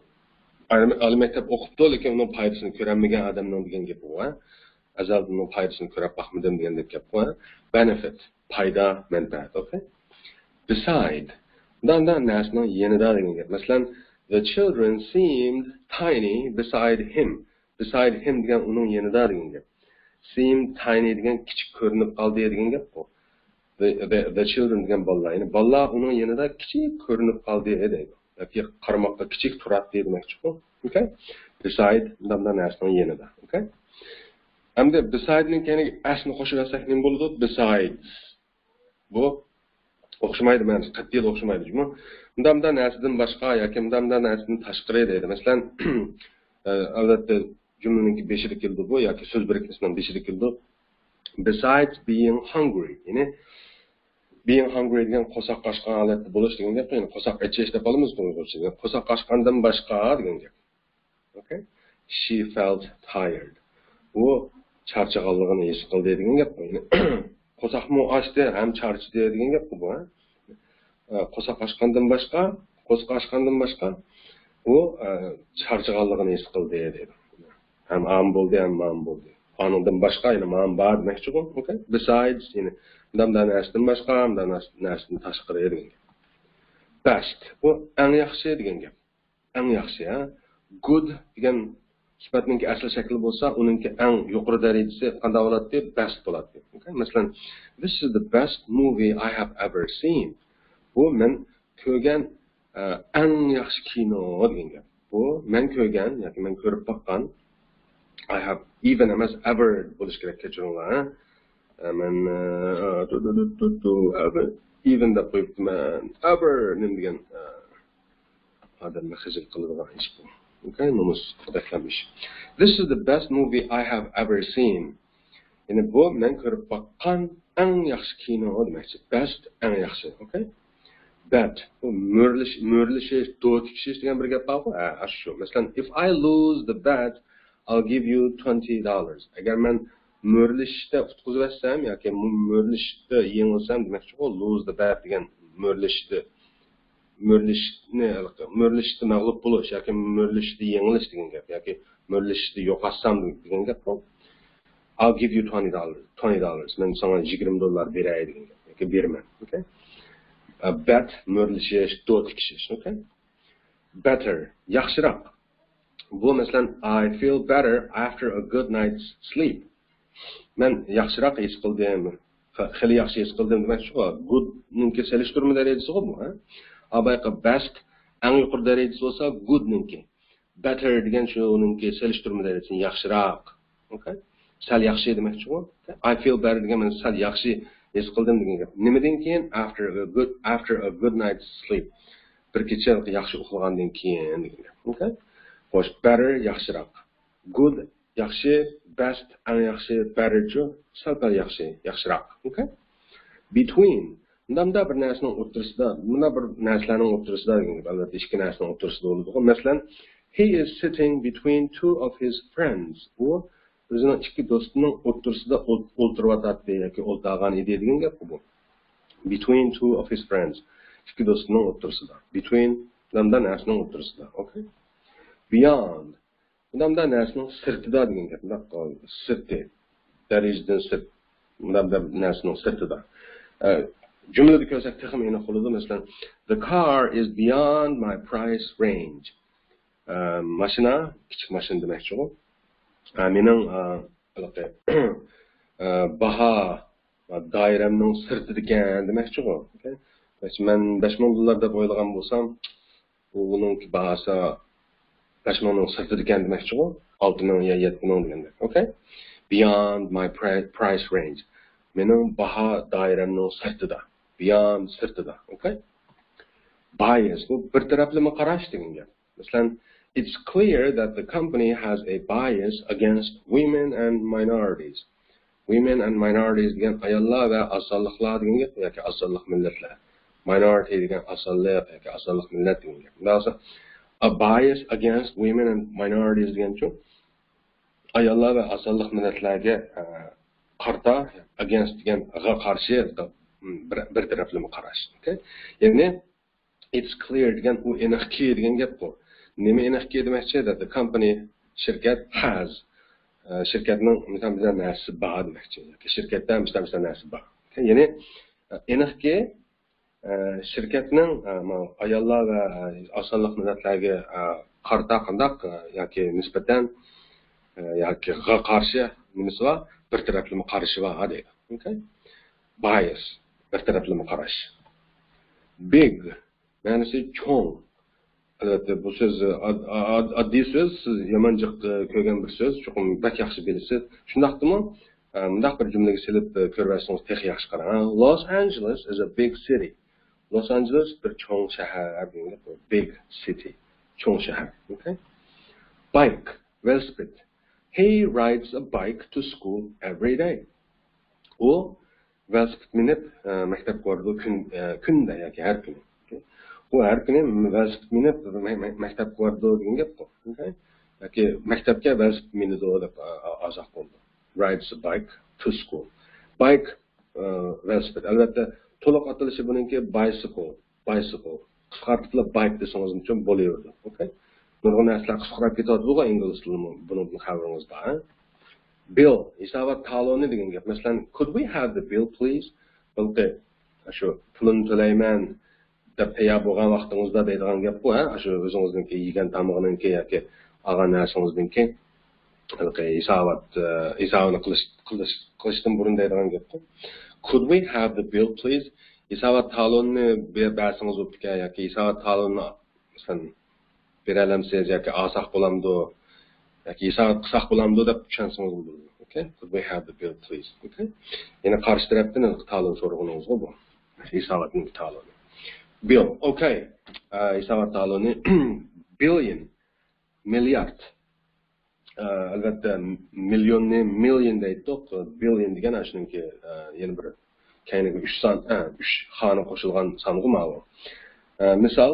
Ali məktəb oxubdu, lakin onun faydasını görənməyən adamın degan gap bu, ha? Azaldan onun faydasını görüb baxmıdım degan gap bu, ha? Benefit, fayda, mənfəət, okay? Beside Dandan nasının yenida degan gap. Masalan, the children seemed tiny beside him. Beside him degan uning yenida degan gap. Seemed tiny degan kichik ko'rinib qoldi degan gap bu. The, the, the children degan bolalar. Ya'ni bolalar uning yenida kichik ko'rinib qoldi deydi. Yoki qaramoqqa kichik turadi demoqchi bu. Okay? Beside dandan nasının yenida. Okay? Hamda beside ning keyin asni qo'shib olsak nima bo'ladi? Besides. Bu o'xshamaydi, men qat'iy o'xshamaydi. Bundamdan narsadan boshqa yoki bundamdan narsadan tashqari deydi. Masalan, albatta jumlaning beshida keldi bu yoki so'z birikmasining beshida keldi. Besides being hungry, ya'ni being hungry degan qo'saq qashqan holatda bo'lish degan gap, ya'ni qo'saq ichish deb olamiz to'g'ri. Qo'saq qashqandan boshqa degan gap. Okay? She felt tired. Bu charchaganligini his qildi degan gap. Qo'saqmi ochdi, ham charchdi degan gap bu. Qo'saq ochgandan boshqa, qo'saq ochgandan boshqa u charchaganligini his qildi dedi. Ham am bo'ldi, ham mam bo'ldi. Qonundan boshqa yana mam bor demoqchi bu. Okay? Besides, ya'ni damdan asdan boshqa, damdan asdan tashqari degan gap. Best. Bu eng yaxshi degan gap. Eng yaxshi, ha. Good degan sifatning asl shakli bo'lsa, uningki eng yuqori darajasi qanday bo'ladi? Best bo'ladi. Okay? Masalan, this is the best movie I have ever seen. Bu men ko'rgan eng yaxshi kino degan gap. Bu men ko'rgan yoki men ko'rib boqqan I have even emas ever bo'lish kerak kechiringlar. Men ever even deb qo'yibman. Ever nim degan odamni xijil qiladigan ish bu. Okay, nomus qadaqlamish. This is the best movie I have ever seen. Yani bu men ko'rib boqqan eng yaxshi kino demakchi. Best eng yaxshi, okay? Bet, bu mo'rlish, mo'rlishish, to'tikish degan bir gap bor-ku. Ha, shu. Masalan, if I lose the bet, I'll give you twenty dollars. Agar men mo'rlishda qutqizib olsam yoki mo'rlishda yengilsam demakchi, o lose the bet degan mo'rlishda Mörlishni, mörlishni mag'lub bo'lish yoki mörlishni yengilish degan gap yoki mörlishni yo'qotsam degan gap bu. I'll give you twenty dollars. twenty dollars. Men sana yigirma dollar beray degan gap yoki berman. Okay? A bet mörlishish, to'tikish, okay? Better, yaxshiroq. Bu masalan I feel better after a good night's sleep. Men yaxshiroq his qildim. Xili yaxshi his qildim demakchi bu. Good ninki selishtirma darajasi bu, ha? Abayqa best eng yuqori darajasi bo'lsa good ninki. better degan shu uningki selishtirmalar uchun yaxshiroq. Okay? Sal yaxshi demakchi bu. I feel better degan men sal yaxshi his qildim degan gap. Nimadan keyin after a good after a good night's sleep. Bir kecha yaxshi uxlagandan keyin degan gap. Okay? Xo'sh, better yaxshiroq. Good yaxshi, best and yaxshi, better chu sal yaxshi, yaxshiroq. Okay? Between Bunda bir narsaning o'rtasida, bunda bir narsalarning o'rtasida degan gap, albatta ikki narsaning o'rtasida bo'ladi. Masalan, he is sitting between two of his friends. U o'zining ikki do'stining o'rtasida o'tiryotdi yoki o'ltirgan edi degan gap bu. Between two of his friends. Ikki do'stining o'rtasida. Between bunda narsaning o'rtasida. Okay? Beyond. Bunda narsaning sirtida degan gap. Bunda sirti. Darajdan sirt. Bunda narsaning sirtida. Cümlede ko'rsak texim aniq bo'ladi. Masalan, the car is beyond my price range. Mashina, kichik mashina demakchi u. Mening baho doiramning sirtida ekan demakchi u. Okay? Men besh ming dollar deb o'ylagan bo'lsam, uning bahosi besh mingning sirtida ekan demakchi u. olti ming yo yetti ming deganda. Okay? Beyond my price range. Mening baho doiramning sirtida. Beyond sirtida, okay? Bias, bu bir taraflama qarash degan gap. Masalan, it's clear that the company has a bias against women and minorities. Women and minorities degan ayollar va asalliqlar degan gap yoki asalliq millatlar. Minority degan asalliq yoki asalliq millat degan gap. Masalan, a bias against women and minorities degan-chu ayollar va asalliq millatlarga qarta against degan g'a qarshi bir taraflama qarash. Okay? Ya'ni it's clear degan u aniqki degan gap bu. Nima aniqki demakchi that the company shirkat has shirkatning misol bizdan narsa bor demakchi. Shirkatdan bizdan narsa bor. Ya'ni aniqki shirkatning ayollar va asalliq millatlarga qarta qandaq yoki nisbatan yoki g'a qarshi nimasi bor? Bir taraflama qarashi bor deydi. Okay? Bias. Bir taraflama qarash. Big, ma'nosi cho'ng. Albatta bu so'z oddiy so'z, siz yomonchiq ko'rgan bir so'z, chuqur bak yaxshi bilasiz. Shundaqdimi? Bundaq bir jumlaga silib ko'rsangiz texnik yaxshi qarang. Los Angeles is a big city. Los Angeles bir cho'ng shahar, big city, cho'ng shahar. Okay? Bike, velosiped. He rides a bike to school every day. U velosiped minib maktabga boradi kun kunda yoki har kuni. Bu har kuni velosiped minib maktabga boradi degan gap bu. Okay? Yoki maktabga velosiped minadi deb azoq bo'ldi. Rides a bike to school. Bike velosiped. Albatta to'liq atalishi buningki bicycle, bicycle. Qisqartirib bike desangiz uchun bo'laverdi. Okay? Nurg'un narsalar qisqarib ketadi bu ingliz tilida buni xabaringizda. Bill, hisobot taloni degan gap. Masalan, could we have the bill please? Balki shu pulni to'layman deb tayyor bo'lgan vaqtingizda deydigan gap bu, ha? Shu o'zingizningki yegan tamog'iningki yoki olgan narsangizningki balki hisobot hisobini qilish qilish qilishdan burun deydigan gap bu. Could we have the bill please? Hisobot talonni bersangiz o'pka yoki hisobot talonni masalan beralamsiz yoki olsaq bo'lamdi yoki hisobot qilsaq bo'lamdi deb tushunsangiz bo'ladi. Okay? Could we have the bill please? Okay? Yana qarshi tarafdan talon so'rag'ingiz bu. Hisobotning taloni. Bill, okay. Hisobot taloni billion, milliard. Albatta millionni million deydiq, billion degan shuningki yana bir kayniga uch son, uch xona qo'shilgan songa ma'lum. Misol,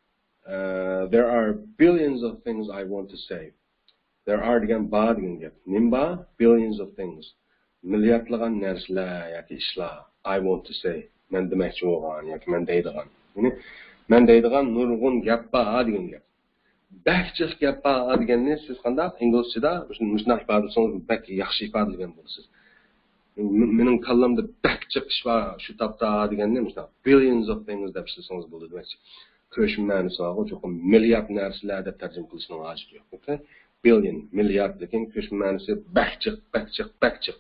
there are billions of things I want to say. There are degan bar degan gap. Nimba billions of things. Milliardlagan narsalar yoki ishlar I want to say. Men demoqchi bo'lgan yoki men deydigan. Ya'ni men deydigan nurg'un gap bor degan gap. Bakchiq gap bor deganni siz qanday inglizchada shunday ifodalansangiz bak yaxshi ifodalagan bo'lasiz. Mening kallamda bakchiq ish bor, shu topda deganni shunday billions of things deb ishlatsangiz bo'ladi demoqchi. Ko'sh ma'nosi bor, cho'qim milliard narsalar deb tarjima qilishning hojati yo'q. Okay? Billion, milliard lekin ko'sh ma'nosi bakchiq, bakchiq, bakchiq.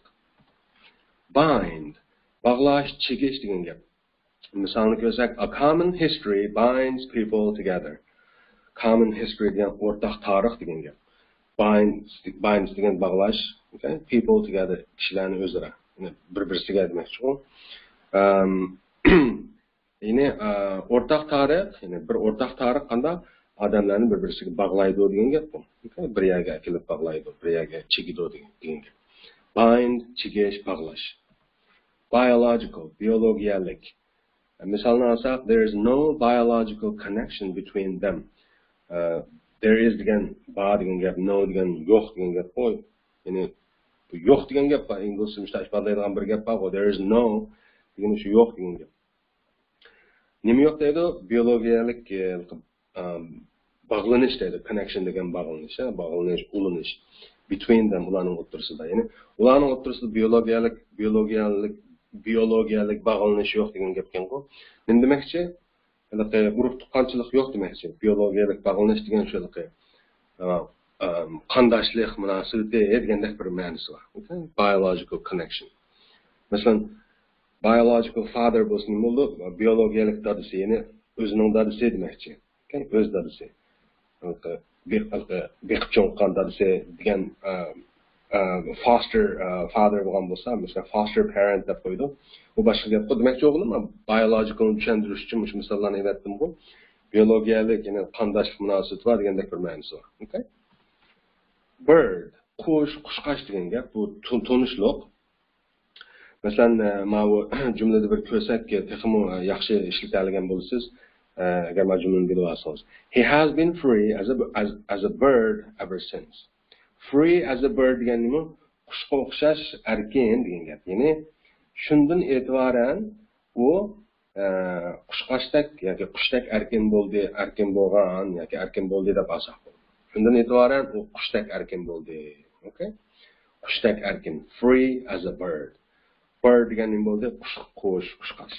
Bind, bog'lash, chekish degan gap. Misolni ko'rsak, a common history binds people together. common history degan o'rtaq tarix degan gap. Binds, binds degan bağlash, okay? People together, kishilarni o'zaro, bir-birisiga demoqchi u. Um, yine o'rtaq tarix, yine bir o'rtaq tarix qanda odamlarni bir-birisiga bog'laydi degan gap bu. Okay? Bir yerga kelib bog'laydi, bir yerga chigidi degan gap. Bind, chigish, bog'lash. Biological, biologiyalik. Misalni olsak, there is no biological connection between them. Uh, there is degan bar degan gap, no degan yo'q degan gap qo'y. Ya'ni yo'q degan gap bor, inglizcha ishlatadigan bir gap bor. There is no degan shu yo'q degan gap. Nima yo'q deydi? Biologiyalik bog'lanish deydi, connection degan bog'lanish, bog'lanish, ulanish between them ularning o'rtasida. Ya'ni ularning o'rtasida biologiyalik, biologiyalik, biologiyalik bog'lanish yo'q degan gapkan-ku. Nima demakchi? Anaqa urug' tuqqanchilik yo'q demakchi. Biologiyalik bog'lanish degan shu anaqa qandoshlik munosabati degandek bir ma'nosi bor. Okay? Biological connection. Masalan, biological father bo'lsa nima bo'ldi? Biologiyalik dadasi, ya'ni o'zining dadasi demakchi. Okay? O'z dadasi. Anaqa beqib cho'qqan dadasi degan foster uh, father bo'lgan bo'lsa, masalan foster parent deb qo'ydi. Bu boshqa gap. Demakchi o'g'lim biological tushuntirish uchun shu misollarni aytdim bu. Biologiyalik, ya'ni qandoshlik munosabati bor degandek bir ma'nosi bor. Okay? Bird, qush, qushqash degan gap bu tunishliq. Masalan, mana bu jumlada bir ko'rsak, texmo yaxshi ishlatilgan bo'lsangiz, agar mana jumlani bilib olsangiz. He has been free as a as, as a bird ever since. Free as a bird degan nima? Qushqa o'xshash erkin degan gap. Ya'ni shundan e'tiboran u qushqashdek yoki qushdek erkin bo'ldi, erkin bo'lgan yoki erkin bo'ldi deb aytsak bo'ladi. Shundan e'tiboran u qushdek erkin bo'ldi. Okay? Qushdek erkin. Free as a bird. Bird degan nima bo'ldi? Qush, qush, qushqash.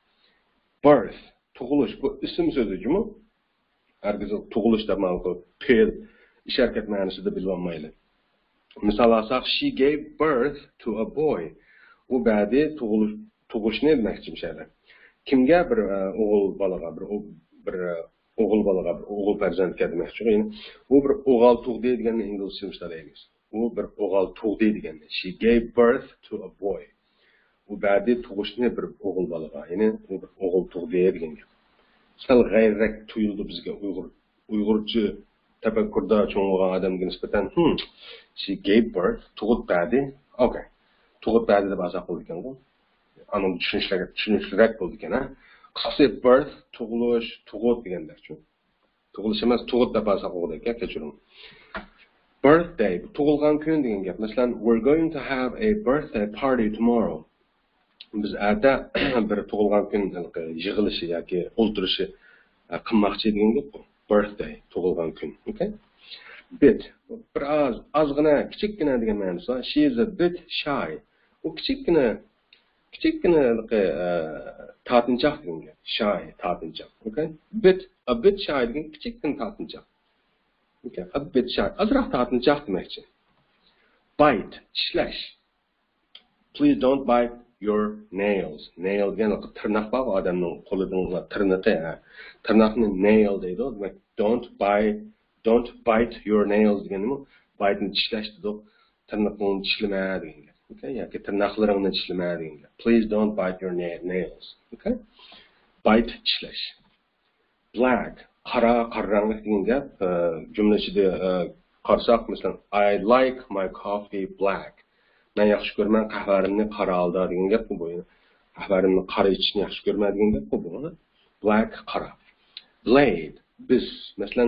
Birth, tug'ilish. Bu ism so'zimi? Hargiz tug'ilish deb ma'no qilib, ish harakat ma'nosida bilib olmayli. Misol olsak, she gave birth to a boy. U ba'di tug'ilish tug'ishni demoqchi mishada. Kimga bir o'g'il bolaga bir bir o'g'il bolaga bir o'g'il farzandga demoqchi. Ya'ni u bir o'g'il tug'di deganni inglizcha ishlaymiz. U bir o'g'il tug'di deganni. She gave birth to a boy. U ba'di tug'ishni bir o'g'il bolaga, ya'ni u bir o'g'il tug'di degan gap. Sal g'ayrak tuyuldi bizga Uyg'ur Uyg'urcha tafakkurda cho'ng'igan odamga nisbatan, hmm, she gave birth, tug'ib ba'di, okay. Tug'ib ba'di deb azoq bo'ldi ekan bu. Ani tushunishlarga tushunishliroq bo'ldi ekan, ha. Qisqasi birth, tug'ilish, tug'ib deganlar-chi. Tug'ilish emas, tug'ib deb azoq bo'ldi ekan, kechiring. Birthday, tug'ilgan kun degan gap. Masalan, we're going to have a birthday party tomorrow. Biz erta bir tug'ilgan kun yig'ilishi yoki o'ltirishi qilmoqchi degan gap bu. Birthday, tug'ilgan kun. Okay? Bit, bir oz, ozgina, kichikkina degan ma'nosi. She is a bit shy. U kichikkina, kichikkina tortinchoq degan gap. Shy, tortinchoq. Okay? Bit, a bit shy degan kichikkina tortinchoq. Okay? A bit shy, ozroq tortinchoq demakchi. Bite, tishlash. Please don't bite your nails. Nail degan tirnoq bor odamning qo'lidan tirnoqi. Tirnoqni nail deydi. Demak, don't bite, don't bite your nails deganimi? Bite'ni tishlash dedi. Tirnoqni tishlama degan. Okay? Yoki tirnoqlaringni tishlama degan. Please don't bite your nails. Okay? Bite tishlash. Black, qora, qorong'i degan gap jumla ichida qarsak, masalan, I like my coffee black. Men yaxshi ko'rman qahvarimni qora oldi degan gap bu. Qahvarimni qora ichishni yaxshi ko'rman degan gap bu. Black, qora. Blade, biz, masalan,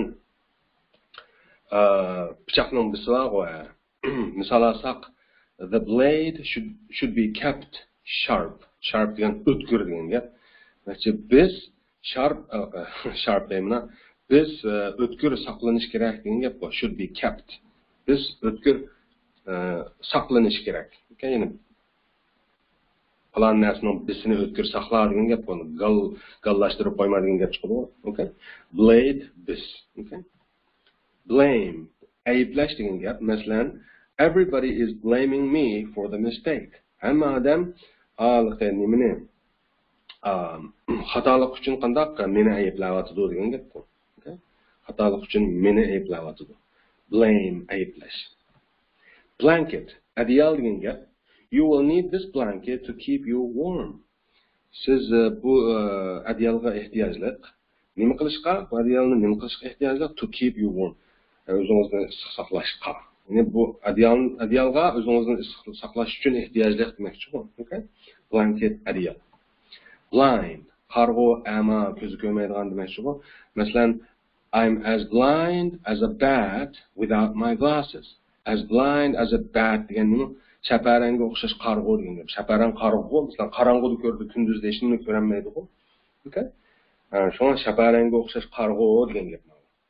pichoqning bisi bor. Misol olsak, the blade should should be kept sharp. Sharp degan o'tkir degan gap. Machi biz sharp sharp deyman. Biz o'tkir saqlanish kerak degan gap bu. Should be kept. Biz o'tkir saqlanish kerak. Ya'ni falan narsaning bisini o'tkir saqla degan gap buni gal gallashtirib qo'yma degan gap chiqadi. Okay? Blade, bis. Okay? Blame, ayblash degan gap. Masalan, everybody is blaming me for the mistake. Hamma odam aqalli nimani xatolik uchun qandoq meni ayblayotdi degan gap bu. Okay? xatolik uchun meni ayblayotdi. Blame, ayblash. Blanket, adiyal degan gap. You will need this blanket to keep you warm. Siz bu adiyalga ehtiyojli. Nima qilishga? Bu adiyalni nima qilishga ehtiyojli? To keep you warm. O'zingizni issiq saqlashga. Ya'ni bu adiyal adiyalga o'zingizni issiq saqlash uchun ehtiyojli demakchi. Okay? Blanket, adiyal. Blind, qarg'u, ama, ko'zi ko'rmaydigan demakchi bu. Masalan, I'm as blind as a bat without my glasses. As blind as a bat degan nima? Shaparanga o'xshash qarg'u degan gap. Shaparang qarg'u, masalan, qorong'uda ko'rdi, kunduzda hech nima ko'rolmaydi-ku. Okay? Shunga shaparanga o'xshash qarg'u degan gap.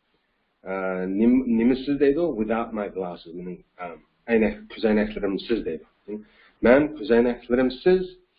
Nimasiz deydi? Without my glasses. Mening aynak ko'zoynaklarimsiz deydi. Men ko'zoynaklarimsiz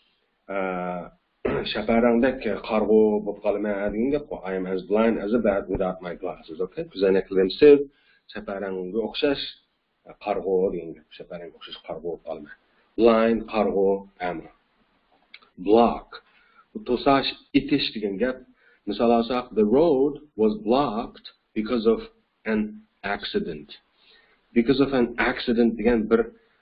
shaparangdek qarg'u bo'lib qolaman degan gap. I am as blind as a bat without my glasses. Okay? Ko'zoynaklarimsiz shaparanga o'xshash qarg'u degan gap. Shaparanga o'xshash qarg'u bo'lib qolaman. Blind, qarg'u, ama. Block. Bu to'sash, itish degan gap. Misol olsak, the road was blocked because of an accident. Because of an accident degan bir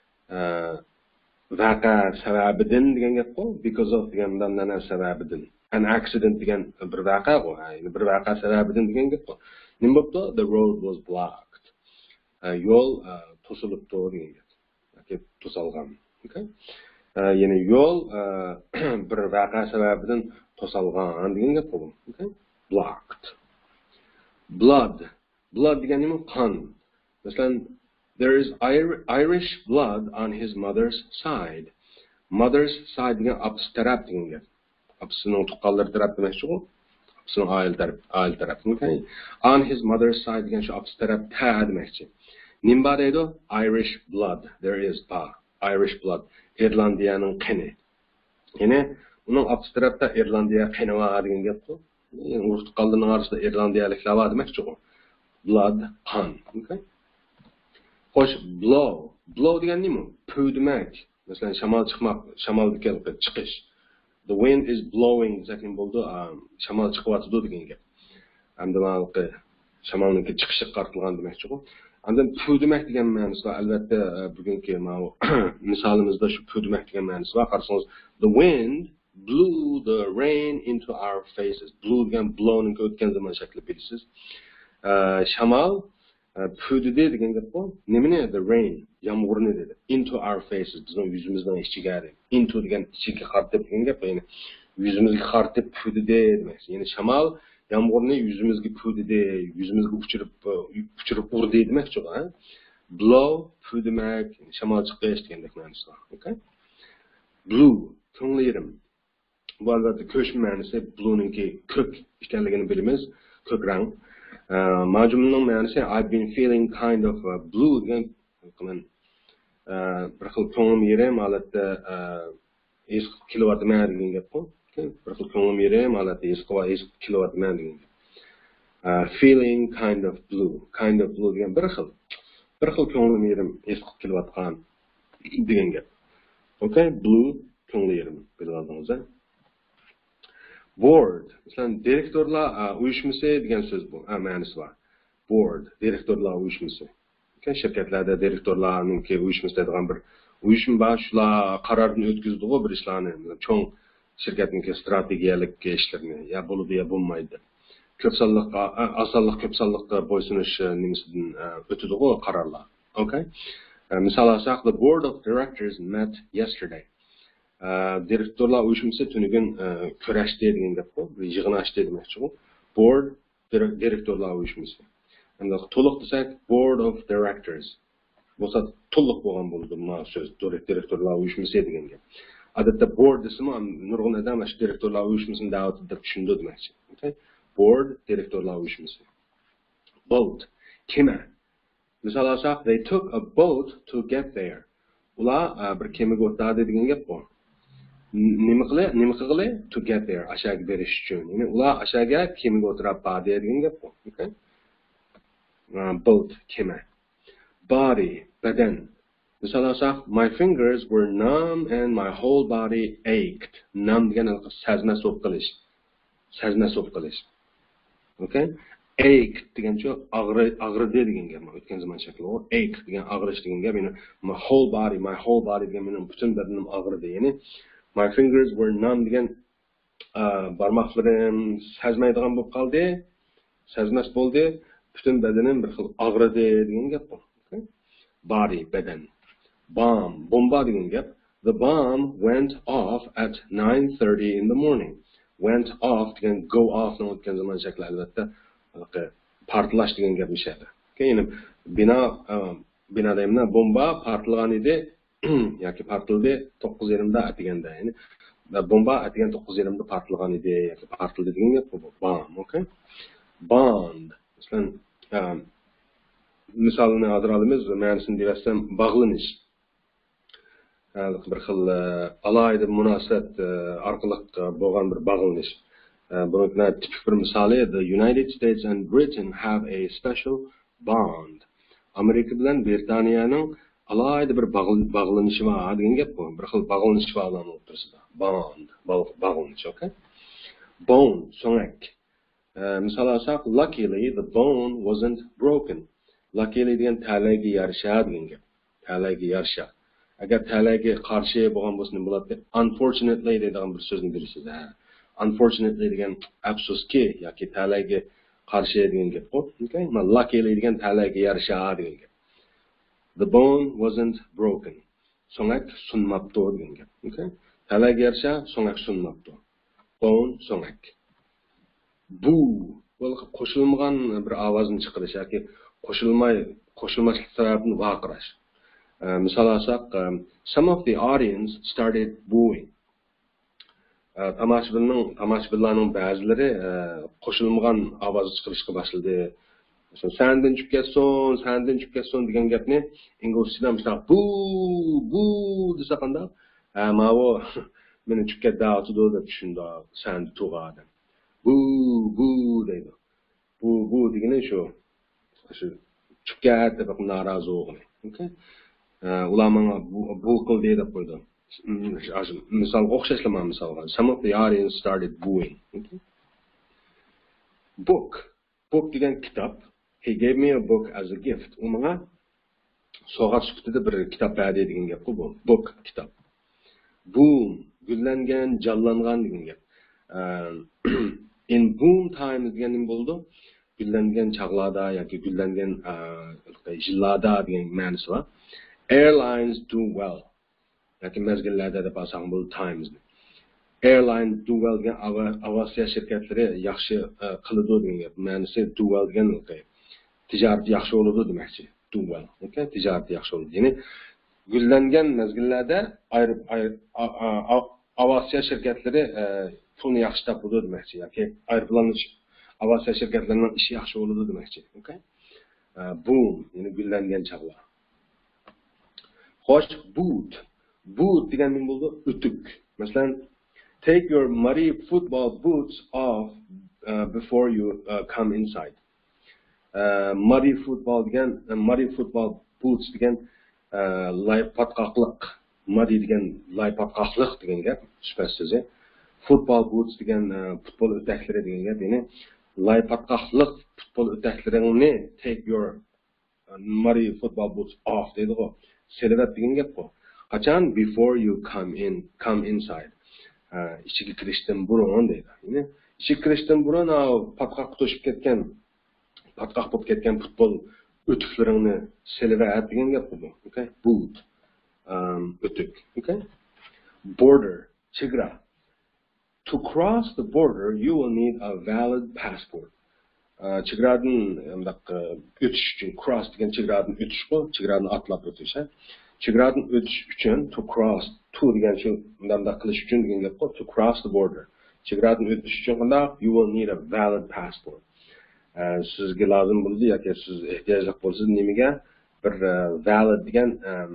vaqa sababidan degan gap bu. Because of degandan nana sababidan. An accident degan bir vaqa bu. Ya'ni bir vaqa sababidan degan gap bu. Nima bo'libdi? The road was blocked. Yo'l to'silibdi degan gap. Yoki to'salgan. Okay? Ya'ni yo'l bir vaqa sababidan to'salgan degan gap bu. Okay? Blocked. Blood. Blood degan nima? Qon. Masalan, there is Irish blood on his mother's side. Mother's side degan apsi taraf degan gap. Apsining tuqqanlari taraf demakchi bu. Apsining oila taraf, oila taraf. Okay? On his mother's side degan shu apsi taraf ta demakchi. Nimba deydi? Irish blood. There is pa. Irish blood. Irlandiyaning qini. Ya'ni uning apsi tarafda Irlandiya qini var degan gap bu. Yani urus tuqqanlarning orasida Irlandiyaliklar var demakchi bu. Blood, qon. Okay? Xo'sh, blow. Blow degan nima? Puv demak. Masalan, shamol chiqmoq, shamolga kelib chiqish. The wind is blowing degan bo'ldi, shamol chiqyapti degan gap. Hamda mana shamolning chiqishi qartilgan demakchi bu. Andan puv demak degan ma'nosi bor. Albatta, bugungi mana misolimizda shu puv demak degan ma'nosi bor. Qarasangiz, the wind blew the rain into our faces. Blew degan blowning o'tgan zaman shakli bilasiz. Shamol pudi degan gap bu. Nimani? The rain, yomg'irni dedi. Into our faces, bizning yuzimizdan ichiga. Into degan ichiga qartib degan gap, ya'ni yuzimizga qartib pudi demak. Ya'ni shamol yomg'irni yuzimizga pudi de, yuzimizga uchirib uchirib urdi demakchi, ha? Blow pudi demak, shamol chiqish degandek ma'nosi bor. Okay? Blue, ko'nglim. Bu albatta ko'shma ma'nosi, blue'ningki ko'k ekanligini bilamiz, ko'k rang. Majumning ma'nosi I've been feeling kind of uh, blue degan qiman. Bir xil ko'nglim yerim, holatda es kilovatman degan gap bu. Bir xil ko'nglim yerim, holatda es qova es kilovatman degan gap. Feeling kind of blue, kind of blue degan bir xil. Bir xil ko'nglim yerim es kilovatgan degan gap. Okay, blue ko'nglim yerim bilganingizda. Board. Masalan, direktorlar uyushmasi degan so'z bu. Ha, ma'nosi bor. Board, direktorlar uyushmasi. Okay, shirkatlarda direktorlarning uyushmasi degan bir uyushma bor. Shular qarorni o'tkazdi-ku bir ishlarni, cho'ng shirkatning strategiyalik ishlarini, ya bo'ladi ya bo'lmaydi. Ko'p sonliqqa, oz sonliq ko'p sonliqqa bo'ysunish nimasidan o'tadi-ku qarorlar. Okay? Misol olsak, the board of directors met yesterday. Direktorlar uyushmasi tunugun kurashdi degan gap bu. Yig'inashdi demakchi bu. Board, direktorlar uyushmasi. Endi to'liq desak, board of directors. Bo'lsa to'liq bo'lgan bo'ladi bu so'z. Direktorlar uyushmasi degan gap. Odatda board desimi nurg'un odam shu direktorlar uyushmasini da'vat deb tushunadi demakchi. Okay? Board, direktorlar uyushmasi. Boat, kema. Misol olsak, they took a boat to get there. Ular bir kemaga o'tadi degan gap bu. Nima qilay? Nima qilay? To get there, ashaga berish uchun. Ya'ni ular ashaga kemaga o'tirib bordi degan gap bu. Okay? Uh, boat, kema. Body, badan. Misol olsak, my fingers were numb and my whole body ached. Numb degan sazma so'p qilish. Sazma so'p qilish. Okay? ache degancha og'ridi degan gap. O'tgan zaman shakli u ache degan og'rish degan gap. Ya'ni my whole body, my whole body degan mening butun badanim og'ridi. Ya'ni my fingers were numb degan barmoqlarim sezmaydigan bo'lib qoldi, sezmas bo'ldi, butun badanim bir xil og'ridi degan gap bu. Okay? Body, badan. Bomb, bomba degan gap. The bomb went off at nine thirty in the morning. Went off degan go off ni o'tgan zaman shakli albatta partlash degan gap mishadi. Keyin bino binoda ham bomba partlagan edi yoki partildi to'qqiz yarim da atganda, ya'ni bomba atgan to'qqiz yarim da partlagan edi yoki partildi degan gap bu. Bomb, okay? Bond. Masalan, misolini hozir olamiz, ma'nosini deysam bog'lanish. Bir xil alayda munosabat orqali bo'lgan bir bog'lanish. Bunun tipik bir misali, the United States and Britain have a special bond. Amerika bilan Britaniyaning alayda bir bog'lanishi bor degan gap bu. Bir xil bog'lanish bor o'rtasida. Bond, bog'lanish, okay? Bone, so'ngak. Misol olsak, luckily the bone wasn't broken. Luckily degan talaga yarasha degan gap. Talaga yarasha. Agar talaga qarshi bo'lgan bo'lsa nima bo'ladi? Unfortunately degan bir so'zni bilasiz. Unfortunately degan afsuski yoki talaga qarshi degan gap bu. Okay? Ma luckily degan talaga yarasha degan gap. The bone wasn't broken. So'ngak sunmabdi degan gap. Okay? Talaga yarasha so'ngak sunmabdi. Bone, so'ngak. Bu qo'shilmagan bir ovozni chiqarish yoki qo'shilmay qo'shilmaslik sababini vaqirash. Misol olsak, some of the audience started booing. Tomoshabinning tomoshabinlarning ba'zilari qo'shilmagan ovoz chiqarishga boshladi. Masalan, sandan chiqib ketsin, sandan chiqib ketsin degan gapni inglizchada misol bu bu desa qanday? Ha, ma'vo meni chiqib ketdi deb tushunda, sandi tug'adi. Bu bu deydi. Bu bu degani shu shu chiqib deb norozi o'g'li. Okay? Ular menga bu qildi deb qo'ydi. Misol o'xshashlama misol. Some of the audience started booing. Okay? Book. Book degan kitob. He gave me a book as a gift. U menga sovg'a sifatida bir kitob berdi degan gap bu. Book, kitob. Boom, gullangan, jallangan degan gap. In boom times degan nima bo'ldi? Gullangan chaqlarda yoki gullangan yillarda degan ma'nosi bor. Airlines do well. Yoki mezgillarda deb olsam bu times. Airlines do well degan aviatsiya shirkatlari yaxshi qiladi degan gap. Ma'nosi do well degan tijorat yaxshi bo'ladi demakchi. Do well. Okay? Tijorat yaxshi bo'ladi. Ya'ni gullangan mezgillarda ayirib aviatsiya shirkatlari pulni yaxshi topadi demakchi. Yoki aeroplanish aviatsiya shirkatlarining ishi yaxshi bo'ladi demakchi. Okay? Boom, ya'ni gullangan chaqlar. Xo'sh, boot. Boot degan nima bo'ldi? Utuk. Masalan, take your muddy football boots off uh, before you uh, come inside. Uh, muddy football degan, uh, muddy football boots degan uh, lay patqoqliq. Muddy degan lay patqoqliq degan gap, shubhasiz. Football boots degan uh, futbol o'taklari degan gap, ya'ni lay patqoqliq futbol o'taklaringni take your uh, muddy football boots off deydi-ku. Selevat degan gap bu. Qachon? Before you come in, come inside. Uh, ichiga kirishdan burun deydi. Ya'ni ichiga kirishdan burun patqoq to'shib ketgan, patqoq bo'lib ketgan futbol o'tuklaringni selevat degan gap bu. Okay? Boot. Um, o'tuk. Okay? Border, chegara. To cross the border, you will need a valid passport. Uh, chegaradan undaq o'tish uchun cross degan chegaradan o'tish bu, chegaradan atlab o'tish. Chegaradan o'tish uchun to cross, to degan shu undaq qilish uchun degan gap bu, to cross the border. Chegaradan o'tish uchun qanday? You will need a valid passport. Uh, sizga lozim bo'ldi yoki siz ehtiyojli bo'lsangiz nimaga? Bir uh, valid degan um,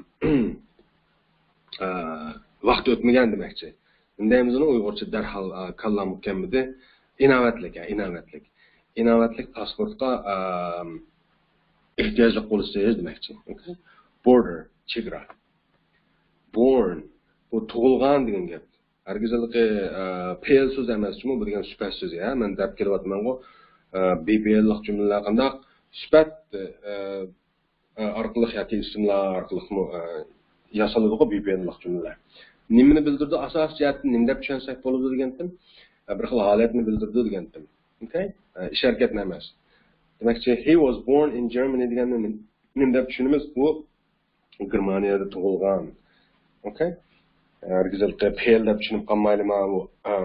uh, vaqt o'tmagan demakchi. Undayimizning Uyg'urcha darhol uh, kallam kelmadi. Inovatlik, inovatlik. Inovatlik pasportga um, ehtiyojli bo'lsangiz demakchi. Okay? Border, chegara. Born, bu tug'ilgan degan gap. Hargizalqi fe'l so'z emas, chunki bu degan sifat so'z ya. Men deb kelyapman-ku. B P L'lik cümleler qandaq sifat orqali yoki ismlar orqali yasaladigan B P L'lik cümleler. Nimani bildirdi? Asosiy jihatni nima deb tushunsak bo'ladi degandim. Bir xil holatni bildirdi degandim. Okay? Ish harakatni emas. Demakchi, he was born in Germany deganni nima deb tushunamiz? Bu Germaniyada tug'ilgan. Okay? Hargizilqi pel deb tushunib qolmaylimi bu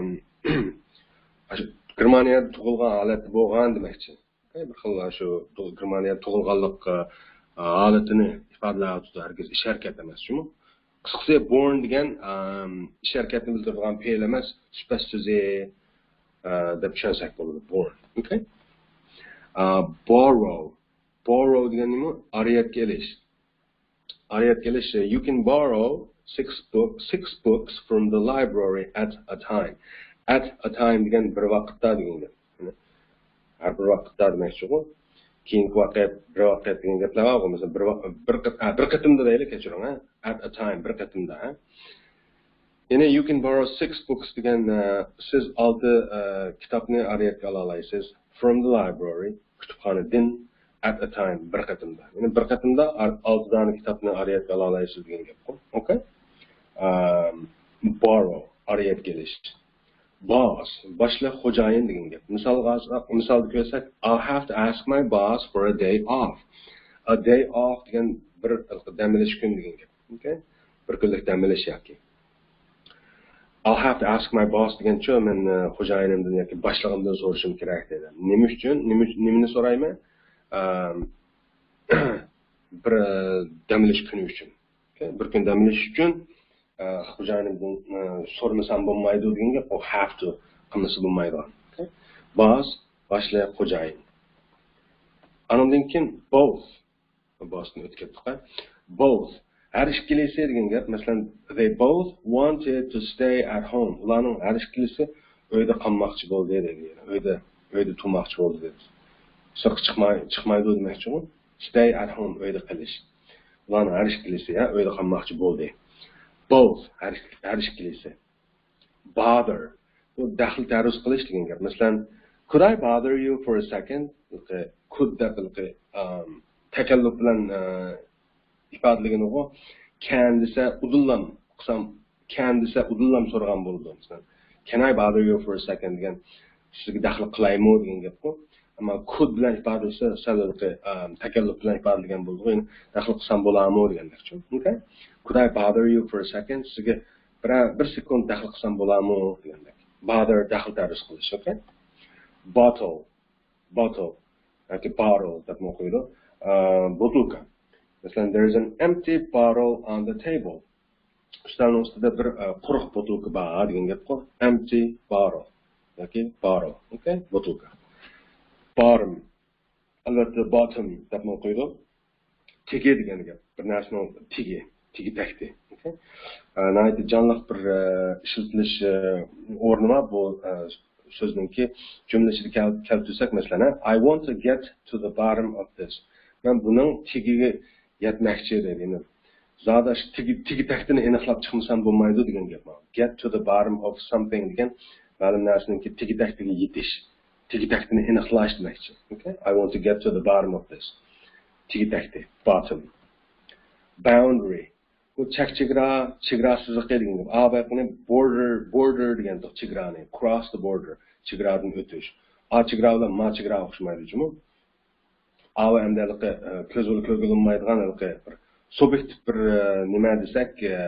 Germaniyada tug'ilgan holatda bo'lgan demakchi. Okay? Bir xil shu Germaniyada tug'ilganlik holatini ifodalaydi. Hargiz ish harakat emas, shumi? Qisqasi born degan ish harakatni bildiradigan fel emas, sifat so'zi deb tushunsak bo'ladi. Born. Okay? Uh, borrow. Borrow degan nima? Ariyat kelish. Ariyat kelish. You can borrow six books, six books from the library at a time. At a time degan bir vaqtda degan gap. Har bir vaqtda demakchi bu. Keyingi vaqt, bir vaqt degan gaplar bor. Masalan, bir bir bir qatimda deylik, kechiring, ha? At a time, bir qatimda, ha? Yana you can borrow six books degan siz olti kitobni ariyatga ola olasiz from the library. Kutubxonadan at a time bir qatimda. Ya'ni bir qatimda olti dona kitobni ariyatga ola olasiz degan gap. Okay? Um, borrow ariyat kelish. Boss, boshliq xo'jayin degan gap. Misolga misolda ko'rsak, I'll have to ask my boss for a day off. A day off degan bir dam olish kun degan gap. Okay? Bir kunlik dam olish yoki. I'll have to ask my boss degan cho men xo'jayinimdan yoki boshlig'imdan so'rashim kerak dedi. Nima uchun? Nimani so'rayman? Bir dam olish kuni uchun. Okay? Bir kun dam olish uchun xo'jayinimdan so'ramasam bo'lmaydi degan gap. O have to qilmasa bo'lmaydi. Okay? Boss, boshliq xo'jayin. Anondan keyin both bossni o'tkazdik. Both har ikkilisi degan gap, masalan, they both wanted to stay at home. Ularning har ikkilisi uyda qolmoqchi bo'ldi dedi. Uyda, uyda turmoqchi bo'ldi dedi. Sirq chiqmay, chiqmaydi demakchi u. Stay at home, uyda qilish. Ularning har ikkilisi ya uyda qolmoqchi bo'ldi. Both har har ikkilisi. Bother. Bu daxl taruz qilish degan gap. Masalan, could I bother you for a second? Could deb um takalluf bilan ifodalagan u can desa udullam qisam can desa udullam so'ragan bo'ldi. Can I bother you for a second degan sizga daxl qilaymi degan gap ku. Ammo could bilan ifodalasa sadaqi takalluf bilan ifodalagan bo'ldi. Endi daxl qilsam bo'ladimi deganlar-chi. Okay? Could I bother you for a second? Sizga bir bir sekund daxl qilsam bo'ladimi deganlar. Bother daxl taruz qilish, okay? Bottle. Bottle. yoki bottle deb o'qiydi. Butulka. Masalan, there is an empty bottle on the table. Stolning ustida bir quruq butulka bor degan gap qo. Empty bottle yoki bottle, okay? Butulka. Bottom. Albatta bottom deb o'qiydi. Tigi degan gap. Bir narsani tigi, tigi takdi, okay? Nayt jonliq bir ishlatilish o'rni bu so'zningki jumlasini keltirsak, masalan, I want to get to the bottom of this. Men buning tigiga yetmoqchi dedim. Zoda tigi tigi taktini aniqlab chiqmasam bo'lmaydi degan gap. Get to the bottom of something degan ma'lum narsaningki tigi taktiga yetish. Tigi taktini aniqlash demakchi. Okay? I want to get to the bottom of this. Tigi takti, bottom. Boundary. Bu chekchegara, chegara siziqi degan gap. A baqini border, border degan chegarani, cross the border, chegaradan o'tish. A chegara bilan ma chegara o'xshamaydi-ku. Ava emdəliqi közül kögülünmaydigan bir subyektiv bir nima desak,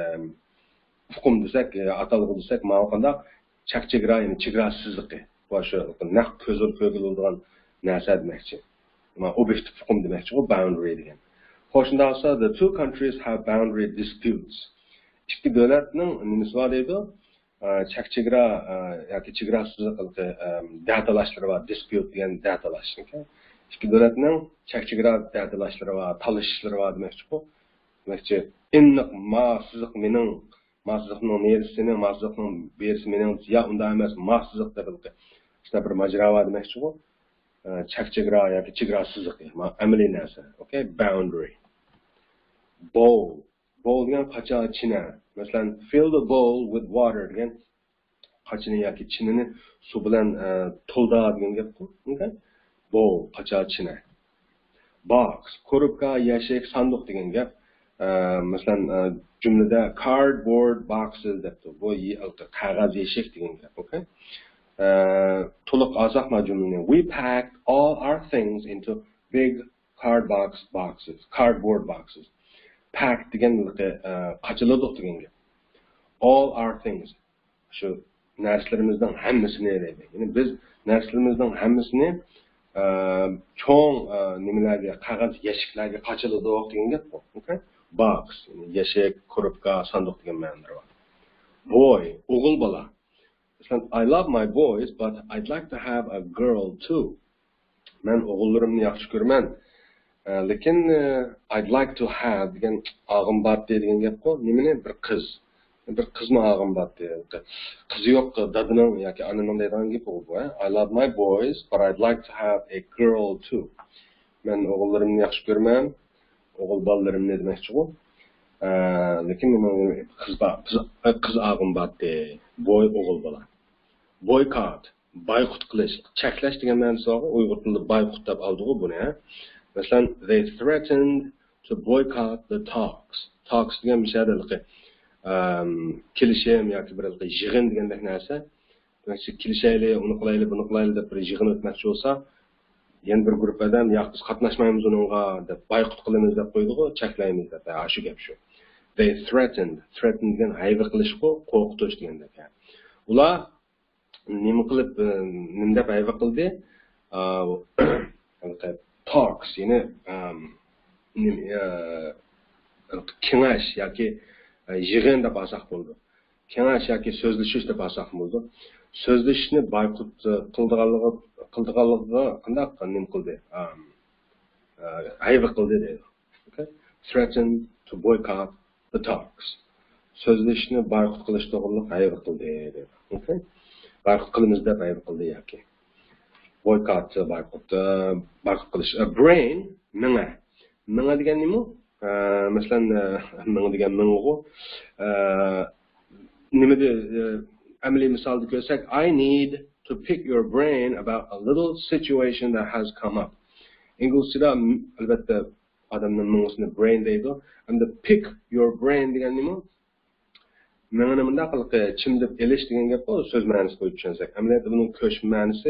hukm desak, atalgı desak, ma'qanda chakchegra, yani chegarasizligi. Bu shu naq közül kögülündigan narsa demakchi. Ma obyektiv hukm demakchi, o boundary degan. Xo'shunda olsa, the two countries have boundary disputes. Ikki davlatning nimasi bor edi? Chakchegra yoki chegarasizligi datalashlari va dispute degan datalash, okay? İki davlatning chakchegara ta'tilashlari va talashishlari va demakchi bu. Demakchi, inniq ma'sizlik mening, ma'sizlikning nerisini, ma'sizlikning berisi mening, ya unda emas, ma'sizlik deb işte bir majra va demakchi bu. Chakchegara yoki chegarasizlik, amaliy narsa, okay? Boundary. Bowl. Bowl degan qacha china. Masalan, fill the bowl with water degan qachini yoki chinini suv bilan to'ldir degan gap-ku. Okay? bowl qacha china. Box korobka, yashik, sanduq degan gap. Masalan, jumlada cardboard boxes debdi. Bu qog'oz yashik degan gap, okay? To'liq ozoqma jumlani. We packed all our things into big cardbox boxes, cardboard boxes. Packed degan qachiladik degan gap. All our things. Shu narsalarimizdan hammasini deydi. Ya'ni biz narsalarimizdan hammasini cho'ng nimalarga, qog'oz yashiklarga qachiladik degan gap bu. Okay? Box, yani yashik, korobka, sanduq degan ma'nolar bor. Boy, o'g'il bola. I love my boys, but I'd like to have a girl too. Men o'g'illarimni yaxshi ko'raman. Lekin I'd like to have degan og'im bor degan gap ku, nimani bir qiz. Bir qizmi og'im bor deydi. Qizi yo'q dadining yoki onaning deydigan gap bu. I love my boys, but I'd like to have a girl too. Men o'g'illarimni yaxshi ko'raman. O'g'il bolalarimni demoqchi bu. Lekin qiz bor, qiz og'im bor deydi. Boy o'g'il bola. Boycott, boyqut qilish, cheklash degan ma'nosi bor. Uyg'ur tilida boyqut deb oldi-ku buni. Masalan, they threatened to boycott the talks. Talks degan bir şeydir. Kelishim yoki bir yig'in degandek narsa. Demak, kelishayli, uni qilayli, buni qilayli deb bir yig'in o'tmoqchi bo'lsa, yana bir guruh odam yo'q biz qatnashmaymiz uningga deb boyqut qilamiz deb qo'ydi-ku, cheklaymiz deb. Ha, shu gap shu. They threatened, threatened degan hayva qilish-ku, qo'rqitish degandek. Ular nima qilib, nima deb hayva qildi? Talks, ya'ni kengash yoki yig'in deb olsak bo'ldi. Kengash yoki so'zlashish deb olsak bo'ldi. So'zlashishni boyqut qildiganligi qildiganligi qanday nima qildi? Hayva qildi deydi. Okay? Threatened to boycott the talks. So'zlashishni boyqut qilish to'g'riliq hayva qildi deydi. Okay? Boyqut qilamiz deb hayva qildi yoki. Boycott, boyqut, boyqut qilish. Brain, menga. Menga degan nima? Masalan, menga degan menga. Nima de amaliy misolda ko'rsak, I need to pick your brain about a little situation that has come up. Inglizchada albatta odamning mengasini brain deydi. Hamda pick your brain degan nima? Menga nima qilib chimdib elish degan gap bu so'z ma'nosini qo'yib tushunsak. Amaliyotda buning ko'sh ma'nosi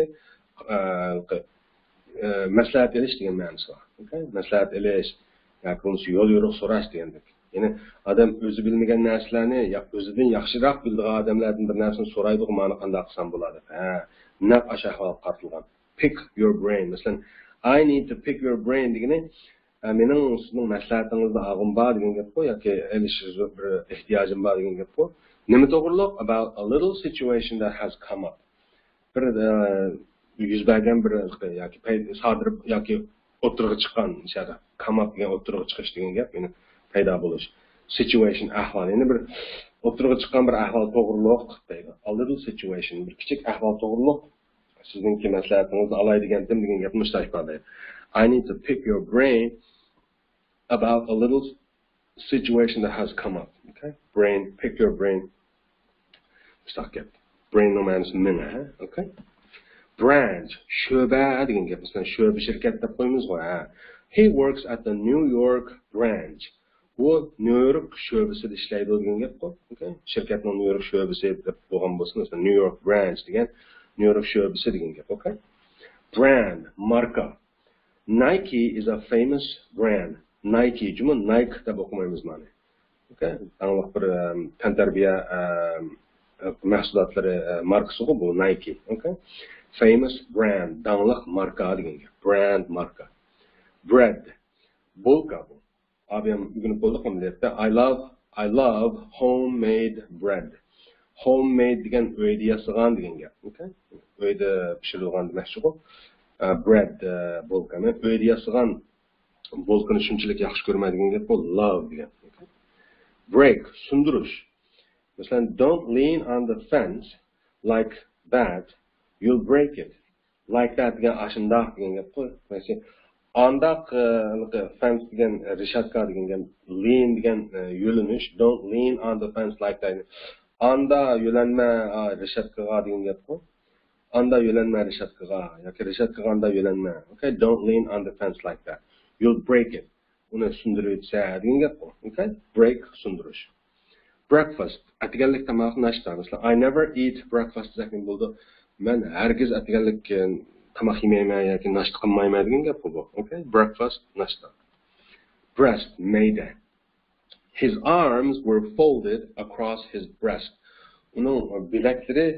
maslahat elish degan ma'nosi bor. Okay? Maslahat elish yoki bunisi yo'l yo'riq so'rash degandek. Ya'ni odam o'zi bilmagan narsalarni o'zidan yaxshiroq biladigan odamlardan bir narsani so'raydi, ma'no qanday qilsam bo'ladi. Ha, naq o'sha holat qartilgan. Pick your brain. Masalan, I need to pick your brain degani mening sizning maslahatingizni og'im bor degan gap bu yoki elishingiz bir ehtiyojim bor degan gap bu. Nima to'g'riliq? About a little situation that has come up. Bir yuz bergan bir yoki sodir yoki o'tirg'i chiqqan ishada come up degan o'tirg'i chiqish degan gap, ya'ni paydo bo'lish. Situation ahvol, ya'ni bir o'tirg'i chiqqan bir ahvol to'g'riliq deydi. A little situation, bir kichik ahvol to'g'riliq sizningki maslahatingizni olay degandim degan gapni ishlash ifodaydi. I need to pick your brain about a little situation that has come up. Okay? Brain, pick your brain. Stop gap. Brain no man's minna, okay? Branch, sho'ba degan gap. Masalan, sho'ba shirkat deb qo'yamiz qo'y. He works at the New York branch. Bu New York sho'basida ishlaydi degan gap qo'y. Okay? Shirkatning New York sho'basi deb bo'lgan bo'lsa, masalan, New York branch degan New York sho'basi degan gap, okay? Brand, marka. Nike is a famous brand. Nike, juma Nike deb o'qimaymiz mana. Okay? Aniq bir tantarbiya mahsulotlari markasi bu Nike, okay? Famous brand, danliq marka degan gap. Brand, marka. Bread, bulka bu. Abim bugun bo'ldi qamliyatda. I love I love homemade bread. Homemade degan uyda yasalgan degan gap, okay? Uyda pishirilgan demakchi bu. Bread bulkani uyda yasalgan bulkani shunchalik yaxshi ko'rmaydigan gap bu love degan, okay? Break, sundirish. Masalan, don't lean on the fence like that, you'll break it. Like that degan ashundoq degan gap qo'y. Masalan, andaq fence degan rishatka degan gap, lean degan yo'linish, don't lean on the fence like that. Anda yo'lanma rishatkaga degan gap qo'y. anda yo'lanma reshatkaga yoki reshatkaga anda yo'lanma. Okay, don't lean on the fence like that. You'll break it. Uni sundirib o'tsa degan gap bu. Okay, break sundirish. Breakfast atganlik tamoq nashta. Masalan, I never eat breakfast degan bo'ldi. Men hargiz atganlik tamoq yemayman yoki nashta qilmayman degan gap bu. Okay, breakfast nashta. Breast mayda. His arms were folded across his breast. Uning bilaklari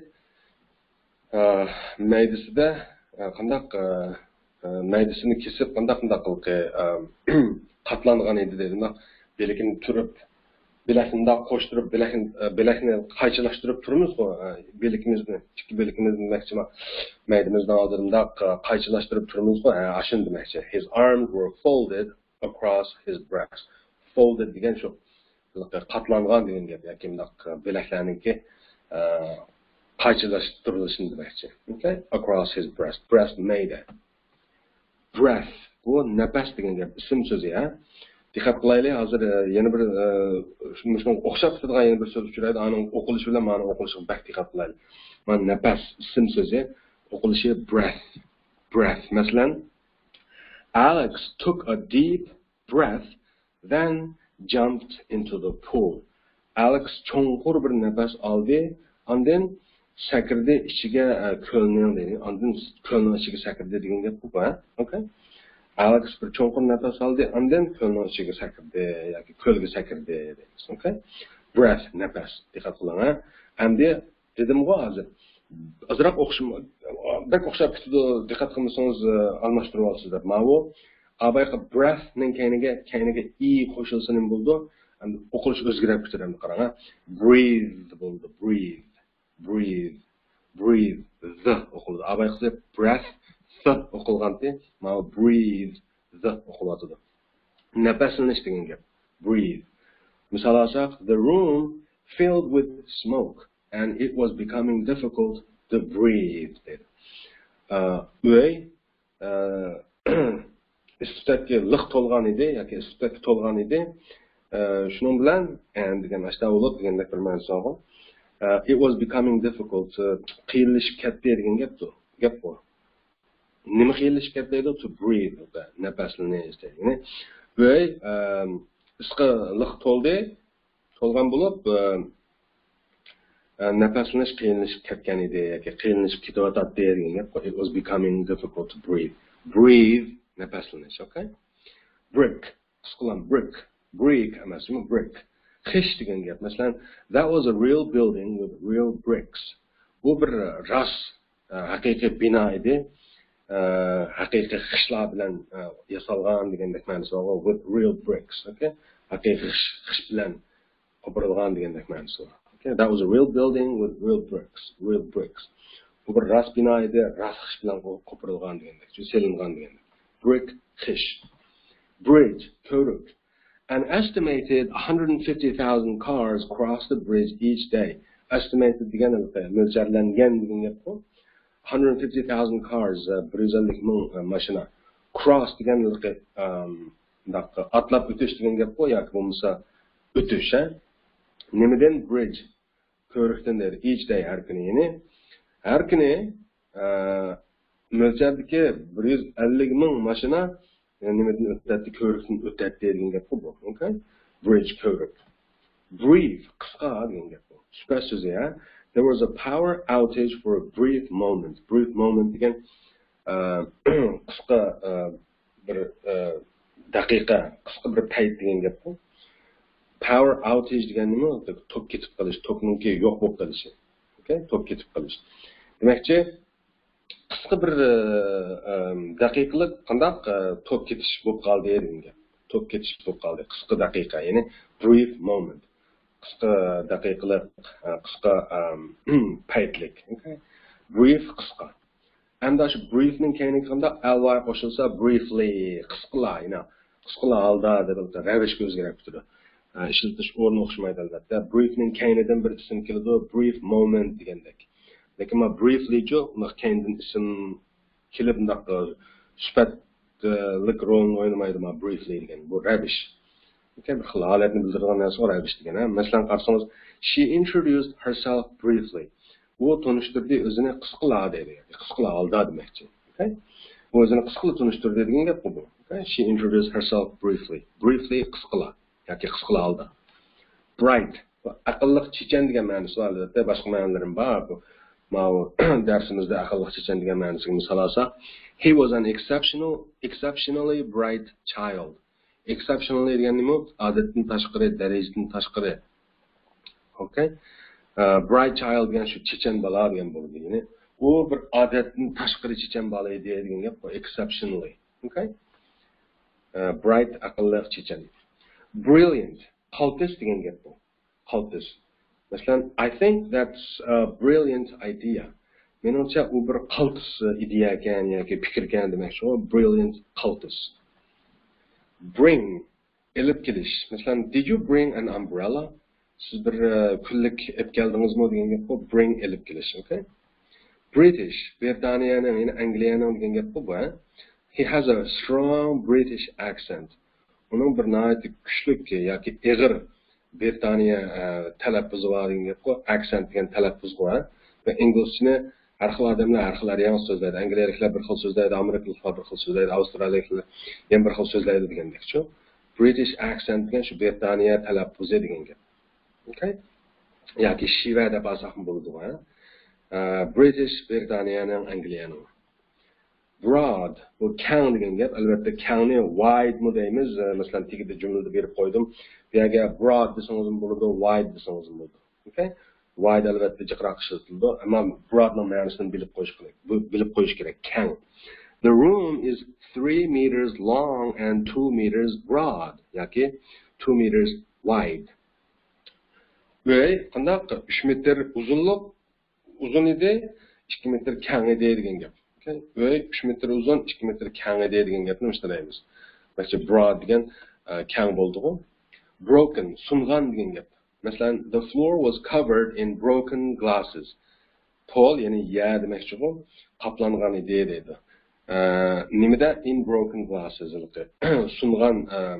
maydasida qandaq maydasini kesib qandaq qandaq qilib qatlangan edi dedi. Belakini turib, bilakni qo'shtirib, bilakni bilakni qaychilashtirib turmiz-ku. Belakimizni, ikki belakimizni demakchi, maydamizdan oldinda qaychilashtirib turmiz-ku. Ashun demakchi. His arms were folded across his breast. Folded degan shu qatlangan degan gap yoki bundaq bilaklarniki qaychilashtirilishini demakchi. Okay? Across his breast. Breast mayda. Breath. Bu nafas degan gap, ism so'zi, ha? Diqqat qilaylik, hozir yana bir shunga o'xshab turadigan yana bir so'z uchraydi. Uning o'qilishi bilan ma'no o'qilishiga bak diqqat qilaylik. Mana nafas, ism so'zi, o'qilishi breath. Breath. Masalan, Alex took a deep breath, then jumped into the pool. Alex cho'nqur bir nafas oldi, ondan sakrdi ichiga ko'lning dedi. Ondan ko'lning ichiga sakrdi degan gap bu, ha? Okay? Alex bir cho'nqur nafas oldi, ondan ko'lning ichiga sakrdi yoki ko'lga sakrdi deymiz. Okay? Breath, nafas. Diqqat qiling, ha? Endi dedim-ku hozir. Azroq o'qishim, bak o'xshab ketdi. Diqqat qilmasangiz almashtirib olsizlar. Mana abayqa breath ning kayniga kayniga e qo'shilsa nim bo'ldi. Endi o'qilish o'zgarib ketadi, endi qarang, ha? Breathe bo'ldi, breathe. Breathe, breathe, the o'qildi. Abayqa breath, the o'qilganda, mana breathe, the o'qilyapti. Nafaslanish degan gap. Breathe. Misol olsak, the room filled with smoke and it was becoming difficult to breathe. Uy istakka liq to'lgan edi yoki istakka to'lgan edi. Shuning bilan and degan ashta bo'lib degandek bir ma'no sog'im. It was becoming difficult. Qiyinlashib ketdi degan gap bu. Gap bu. Nima qiyinlashib ketdi edi? To breathe. Nafaslanish degani. Uy isqa liq to'ldi, to'lgan bo'lib nafaslanish qiyinlashib ketgan edi yoki qiyinlashib ketyapti degan gap. It was becoming difficult to breathe. Breathe. Nafaslanish, okay? Brick. Qisqalan brick. Brick emasmi? Brick. Qish degan gap. Masalan, that was a real building with real bricks. Bu bir ras haqiqiy bino edi. Haqiqiy qishlar bilan yasalgan degandek ma'nosi bor. With real bricks, okay? Haqiqiy qish bilan qo'pirilgan degandek ma'nosi bor. Okay? That was a real building with real bricks. Real bricks. Bu bir ras bino edi, ras qish bilan qo'pirilgan degandek, selingan degandek. Brick, qish. Bridge, ko'rik. An estimated one hundred fifty thousand cars cross the bridge each day. Estimated degan mo'ljallangan degan gap bu. one hundred fifty thousand cars, bir yuz ellik ming mashina. Cross degan atlab o'tish degan gap bu yoki bo'lmasa o'tish, ha? Nimadan bridge? Ko'rikdan der. Each day har kuni, ya'ni har kuni mo'ljaldagi bir yuz ellik ming mashina nimadan o'tadi, ko'rikdan o'tadi degan gap bu. Okay? Bridge, ko'rik. Brief, qisqa degan gap bu. Supa so'zi, ha? There was a power outage for a brief moment. Brief moment degan qisqa bir daqiqa, qisqa bir payt degan gap bu. Power outage degan nima? Tok ketib qolish, tokninki yo'q bo'lib qolishi. Okay? Tok ketib qolish. Demakchi, qisqa bir daqiqalik qandaq tok ketish bo'lib qoldi degan gap. Tok ketish bo'lib qoldi, qisqa daqiqa, ya'ni brief moment. Qisqa daqiqalik, qisqa paytlik. Okay? Brief, qisqa. Endi shu briefning keyingi qanda ly qo'shilsa briefly, qisqala, ya'ni qisqala holda deb ravishga o'zgarib turadi. Ishlatish o'rni o'xshamaydi albatta. Briefning keyinidan bir ism keladi, brief moment degandek. Lekin ma briefly jo, uni keyindan ism kelib undaq sifatlik rolni o'ynamaydi ma briefly degan. Bu ravish. Okay, bir xil holatni bildiradigan narsa ravish degan. Masalan, qarasangiz, she introduced herself briefly. u tanıştırdı özüne qısqıla deydi. Qısqıla aldı deməkçi. Okay? O özünü qısqıla tanıştırdı degan gap bu. Okay? She introduced herself briefly. Briefly qısqıla yoki qısqıla aldı. Bright. Aqlliq chechan degan ma'nosi bor albatta, boshqa ma'nolarim bor bu. Mana darsimizda aqlliq chechan degan ma'nosiga misol olsak, he was an exceptional exceptionally bright child. Exceptionally degan nima? Odatdan tashqari, darajadan tashqari. Okay? Uh, bright child degan shu chechan bola degan bo'ldi. Ya'ni u bir odatdan tashqari chechan bola edi degan gap bu exceptionally. Okay? Uh, bright aqlliq chechan. Brilliant. Qaltis degan gap bu. Qaltis. Masalan, I think that's a brilliant idea. Menimcha u bir qaltis ideya ekan yoki fikr ekan demakchi. O brilliant qaltis. Bring. Elib kelish. Masalan, did you bring an umbrella? Siz bir kunlik olib keldingizmi degan gap bu. Bring elib kelish, okay? British. Britaniyaning, ya'ni Angliyaning degan gap bu. He has a strong British accent. Uning bir nihoyat kuchli yoki eg'ir Britaniya talaffuzi bor degan gap bu. Accent degan talaffuz bor. Va inglizchani har xil odamlar har xil variant so'zlaydi. Angliyaliklar bir xil so'zlaydi, amerikaliklar bir xil so'zlaydi, avstraliyaliklar ham bir xil so'zlaydi degandek-ku. British accent degan shu Britaniya talaffuzi degan gap. Okay? Yoki shiva deb olsak ham bo'ladi. Uh, British Britaniyaning Angliyaning. Broad, bu kang degan gap, albatta kangni wide mu deymiz, masalan tegida jumlada berib qo'ydim. Bu yerga broad desangiz ham bo'ladi, wide desangiz ham bo'ladi. Okay? Wide albatta jiqroq ishlatildi, ammo broadning ma'nosini bilib qo'yish kerak. Bu bilib qo'yish kerak. Kang. The room is three meters long and two meters broad, yoki two meters wide. Uy qandaq uch metr uzunlik uzun edi, ikki metr kang edi degan gap. Okay? Uy uch metr uzun, ikki metr kang edi degan gapni ishlaymiz. Masalan, broad degan kang bo'ldi-ku. Broken, sungan degan gap. Masalan, the floor was covered in broken glasses. Pol, ya'ni ya demakchi-ku, qoplangan edi deydi. Nimada in broken glasses? Sungan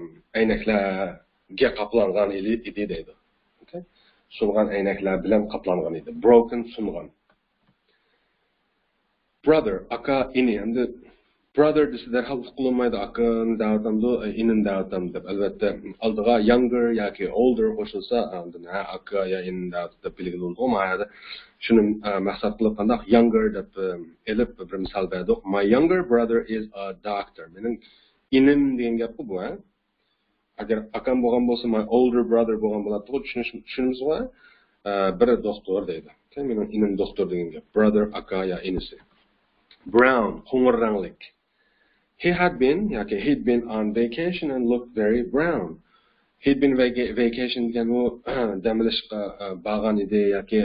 aynaklarga qoplangan edi deydi. Okay? Sungan aynaklar bilan qoplangan edi. Broken, sungan. Brother, aka, ini. Endi brother desa darhol qo'llanmaydi. Akani da'vatamdi, inini da'vatamdi deb. Albatta, oldiga younger yoki older qo'shilsa, unda aka ya in da'vatda belgili bo'ldi. Mayada shuni maqsad qilib qandaq younger deb elib bir misol berdik. My younger brother is a doctor. Mening inim degan gap bu, ha? Agar akam bo'lgan bo'lsa, my older brother bo'lgan bo'ladi. Tushunimiz va biri doktor deydi. Okay, mening inim doktor degan gap. Brother, aka ya inisi. Brown, qo'ng'ir ranglik. He had been, yoki he'd been on vacation and looked very brown. He'd been vaca vacation degan u dam olishga borgan edi yoki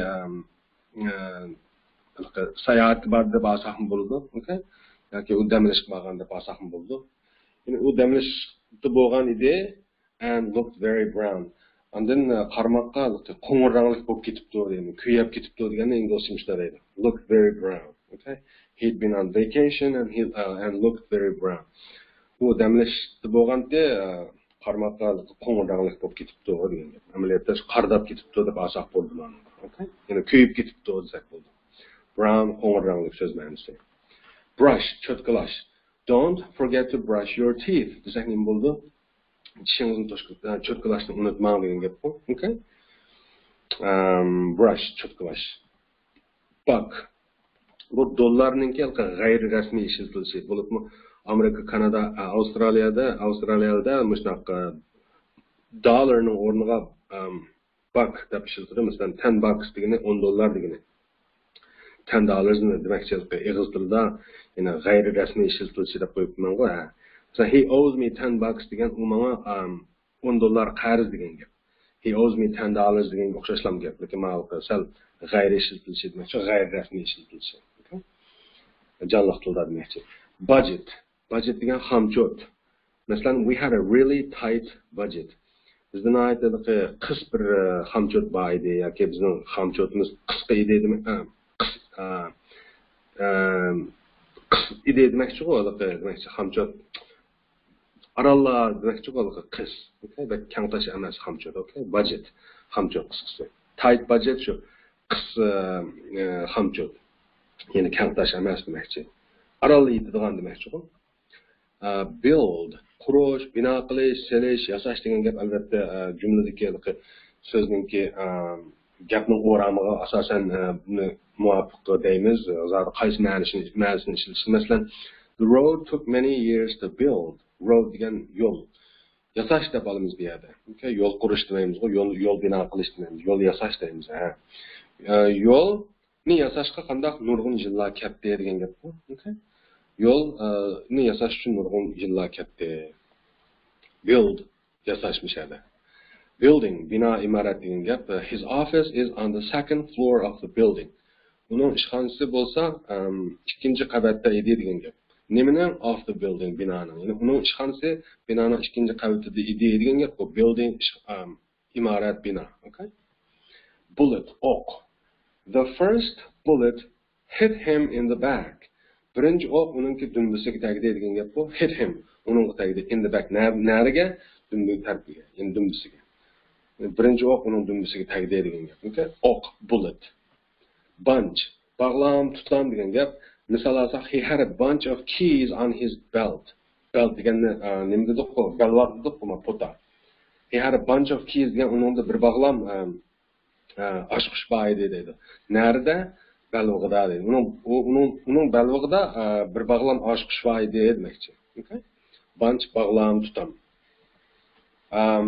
sayohat bor deb olsak ham bo'ladi, okay? Yoki u dam olishga borgan deb olsak ham bo'ladi. Ya'ni u dam olishda bo'lgan edi and looked very brown. Ondan qarmoqqa qo'ng'ir ranglik bo'lib ketibdi deydi, kuyib ketibdi deganda inglizcha ishlaydi. Looked very brown, okay? He'd been on vacation and he uh, and looked very brown. U damlashda bo'lganda qarmoqqa qo'ng'ir ranglik bo'lib ketibdi degan gap. Amaliyotda qardab ketibdi deb olsak bo'ldi mana. Okay? Ya'ni kuyib ketibdi desak bo'ldi. Brown qo'ng'ir ranglik so'z ma'nosi. Brush, cho'tkalash. Don't forget to brush your teeth. Desak nima bo'ldi? Tishingizni cho'tkalashni unutmang degan gap bu. Okay? Um, brush, cho'tkalash. Buck. Bu dollarning g'ayri rasmiy ishlatilishi bo'libmi? Amerika, Kanada, Avstraliyada, Avstraliyada mushunaqa dollarning o'rniga buck deb ishlatiladi. Masalan, ten bucks degani o'n dollar degani. ten dollars demakchi ingliz tilida, ya'ni g'ayri rasmiy ishlatilishi deb qo'yibman-ku. So he owes me ten bucks degan u menga o'n dollar qarz degan gap. He owes me ten dollars degan o'xshashlam gap. Lekin ma'lum sal g'ayri ishlatilishi demakchi, g'ayri rasmiy ishlatilishi. Canlıq tilda deməkdir. Budget. Budget degan xamchot. Masalan, we had a really tight budget. Bizning aytadiki qis bir xamchot bor edi yoki bizning xamchotimiz qisqa edi demak. Qis edi demakchi qo'yadi demakchi xamchot. Arallar demakchi qo'yadi qis. Okay, bak kangtash emas xamchot, okay? Budget. Xamchot qisqasi. Tight budget shu qis xamchut. Ya'ni kangtash emas demakchi. Aralli yetadigan demakchi. Build, qurish, bino qilish, selish, yasash degan gap albatta jumladagi so'zningki gapning o'ramiga asosan buni muvofiq deymiz. Hozir qaysi ma'nosini ma'nosini ishlatish. Masalan, the road took many years to build. Road degan yo'l. Yasash deb olamiz bu yerda. Okay, yo'l qurish deymiz, yo'l yo'l bino qilish deymiz, yo'l yasash deymiz. Ha. Yo'lni yasashga qanday nurg'un yillar ketdi degan gap bu. Okay. Yo'lni yasash uchun nurg'un yillar ketdi. Build yasashmish edi. Building, bino, imorat degan gap. His office is on the second floor of the building. Uning ishxonasi bo'lsa, ikkinchi qavatda edi degan gap. Nimaning of the building, binoning. Ya'ni uning ishxonasi binoning ikkinchi qavatida edi degan gap. Bu building, um, imorat, bino. Okay? Bullet, o'q. The first bullet hit him in the back. Birinchi o'q uningki dumbisiga tegdi degan gap bu. Hit him. Uning tegdi in the back. Nariga? Dumbi tarpiga, ya'ni dumbisiga. Birinchi o'q uning dumbisiga tegdi degan gap. Okay? O'q, bullet. Bunch, bog'lam, tutlam degan gap. Misol olsak, he had a bunch of keys on his belt. Belt deganni nima dedik ku? Belvoq dedik ku, pota. He had a bunch of keys degan uningda bir bog'lam ochqish bor edi dedi. Nerede? Belvoqda dedi. Uning uning uning belvoqda bir bog'lam ochqish bor edi demakchi. Okay? Bunch, bog'lam, tutam. Um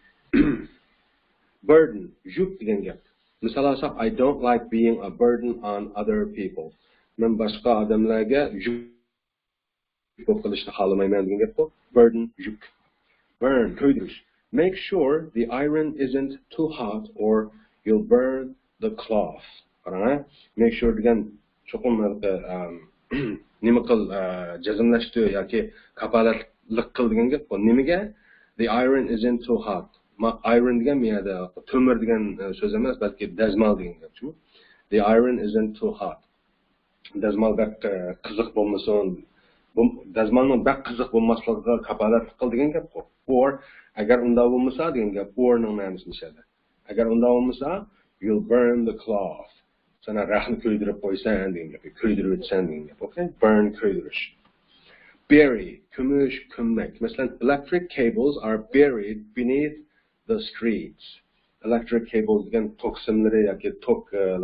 burden, yuk degan gap. Misol olsak, I don't like being a burden on other people. Men boshqa odamlarga yuk qilishni xohlamayman degan gap bu. Burden, yuk. Burn, ko'ydirish. Make sure the iron isn't too hot or you'll burn the cloth. Qarang, make sure degan cho'qim nima qil jazmlashdi yoki kapolatlik qil degan gap bu. Nimaga? The iron isn't too hot. Iron degan miyada to'mir degan so'z emas, balki dazmol degan gapchi. The iron isn't too hot. Dazmol bak qiziq bo'lmasin. Bu dazmolning bak qiziq bo'lmasligiga kapolat qil degan gap bu. Or agar unda bo'lmasa degan gap orning ma'nosini ishlatadi. Agar unda bo'lmasa, you'll burn the cloth. Sana rahni ko'ydirib qo'ysan degan gap. Ko'ydirib o'tsan degan gap. Okay? Burn, ko'ydirish. Bury, kumush, kummak. Masalan, electric cables are buried beneath the streets. Electric cables degan tok simlari yoki tok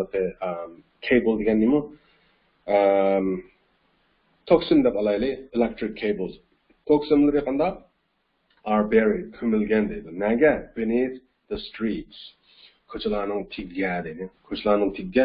cable degan nima? Um, tok sim deb olaylik, electric cables. Tok simlari qanday? Are buried, ko'milgan deydi. Nega? Beneath the streets. Ko'chalarning tigga deydi. Ko'chalarning tigga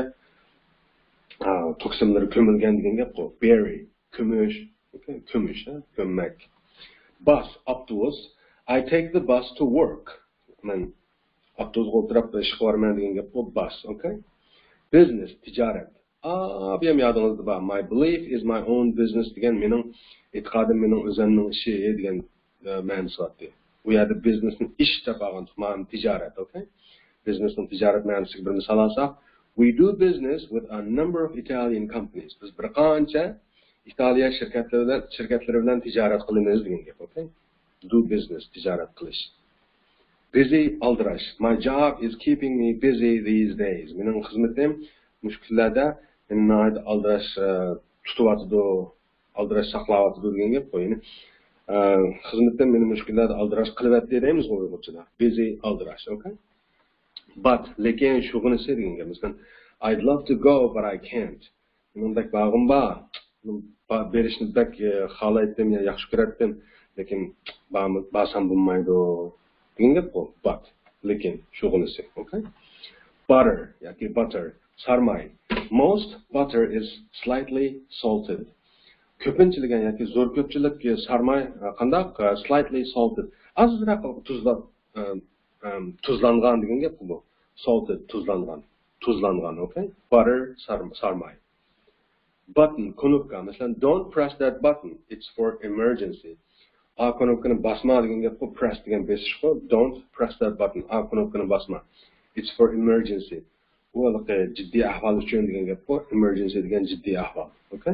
tok simlari ko'milgan degan gap bu. Bury, kumush, okay, kumush, ko'mmak. Bus, avtobus. I take the bus to work. Men avtobusga o'tirib ishga boraman degan gap bu. Bus, okay? Business, tijorat. Ah, bu ham yodingizda bor. My belief is my own business degan mening e'tiqodim mening o'zimning ishi degan ma'nosi bor. Bu yerda businessni ish deb olgan, ma'no tijorat, okay? Businessning tijorat ma'nosiga bir misol olsak, we do business with a number of Italian companies. Biz bir qancha Italiya shirkatlari bilan shirkatlari bilan tijorat qilamiz degan gap, okay? Do business, tijorat qilish. Busy, aldirash. My job is keeping me busy these days. Mening xizmatim mushkullarda meni aldirash tutyapti, aldirash saqlayapti degan gap qo'yini. Xizmatim meni mushkullarda aldirash qilyapti deymiz Uyg'urchada. Busy, aldirash, okay? But lekin shug'unisi degan gap. Masalan, I'd love to go but I can't. Mendak bag'im bor. Berishni bak xohlaydim, yaxshi ko'rardim, lekin ba'zan bo'lmaydi. Degan gap bu. But lekin shug'unisi, okay? Butter yoki butter, sarmay. Most butter is slightly salted. Ko'pinchilik yoki zo'r ko'pchilik sarmay qanday? Slightly salted. Azroq tuzlab tuzlangan degan gap bu. Salted, tuzlangan. Tuzlangan, okay? Butter, sarmay. Button, knopka. Masalan, don't press that button. It's for emergency. A knopkani basma degan gap bu. Press degan besish bu. Don't press that button. A knopkani basma. It's for emergency. Bu jiddiy ahvol uchun degan gap bu. Emergency degan jiddiy ahvol. Okay?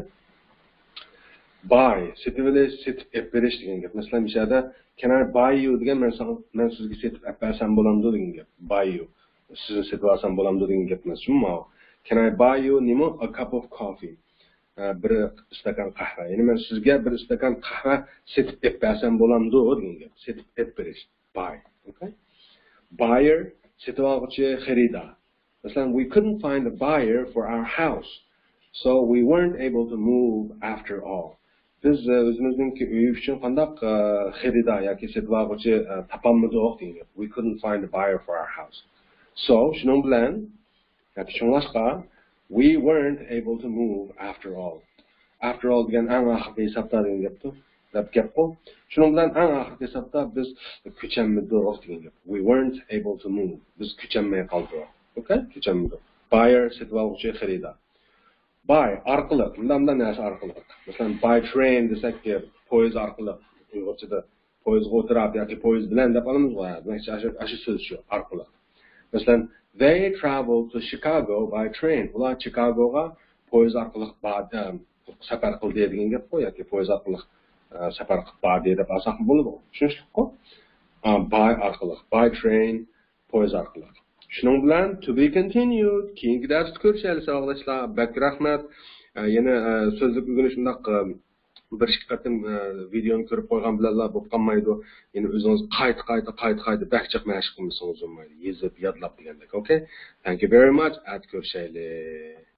Buy, setib olish, setib berish degan gap. Masalan, mishada can I buy you degan men men sizga setib bersam bo'lamdi degan gap. Buy you. sizni setib olsam bo'lamdi degan gap emas. Shunmi? Can I buy you nima a cup of coffee? Bir stakan qahva. Ya'ni men sizga bir stakan qahva setib ep bersam bo'lamdi degan gap. Setib ep berish. Buy. Okay? Buyer setib oluvchi xaridor. Masalan, we couldn't find a buyer for our house. So we weren't able to move after all. Biz o'zimizningki uy uchun qandaq xaridor yoki setib oluvchi topolmadik degan gap. We couldn't find a buyer for our house. So, shuning bilan yoki shunglashqa we weren't able to move after all. After all degan eng oxirgi hisobda degan gapdir. Deb gap bu. Shuning bilan eng oxirgi hisobda biz ko'chammidik degan gap. We weren't able to move. Biz ko'chamay qoldik. Okay? Ko'chammidik. Buyer setib oluvchi xaridor. By orqali, bundan narsa orqali. Masalan, by train desak, poyezd orqali, Uyg'urchada poyezdga o'tirib yoki poyezd bilan deb olamiz va ashu so'z shu orqali. Masalan, they traveled to Chicago by train. Ular Chicagoga poyezd orqali safar qildi degan gap qo'y yoki poyezd orqali safar qilib bordi deb olsak bo'ladi. Tushunishlikmi? By orqali, by train, poyezd orqali. Shuning bilan to be continued. Keyingi darsda ko'rishamiz, sog'lashlar. Bak rahmat. Yana so'zlik o'rganish shundaq bir ikki qatim videoni ko'rib qo'ygan bilanlar bo'lib qolmaydi. Yana o'zingiz qayta qayta qayta qayta bakchiq mashq qilmasangiz bo'lmaydi. Yezib, yodlab degandek. Okay? Thank you very much. At ko'rishaylik.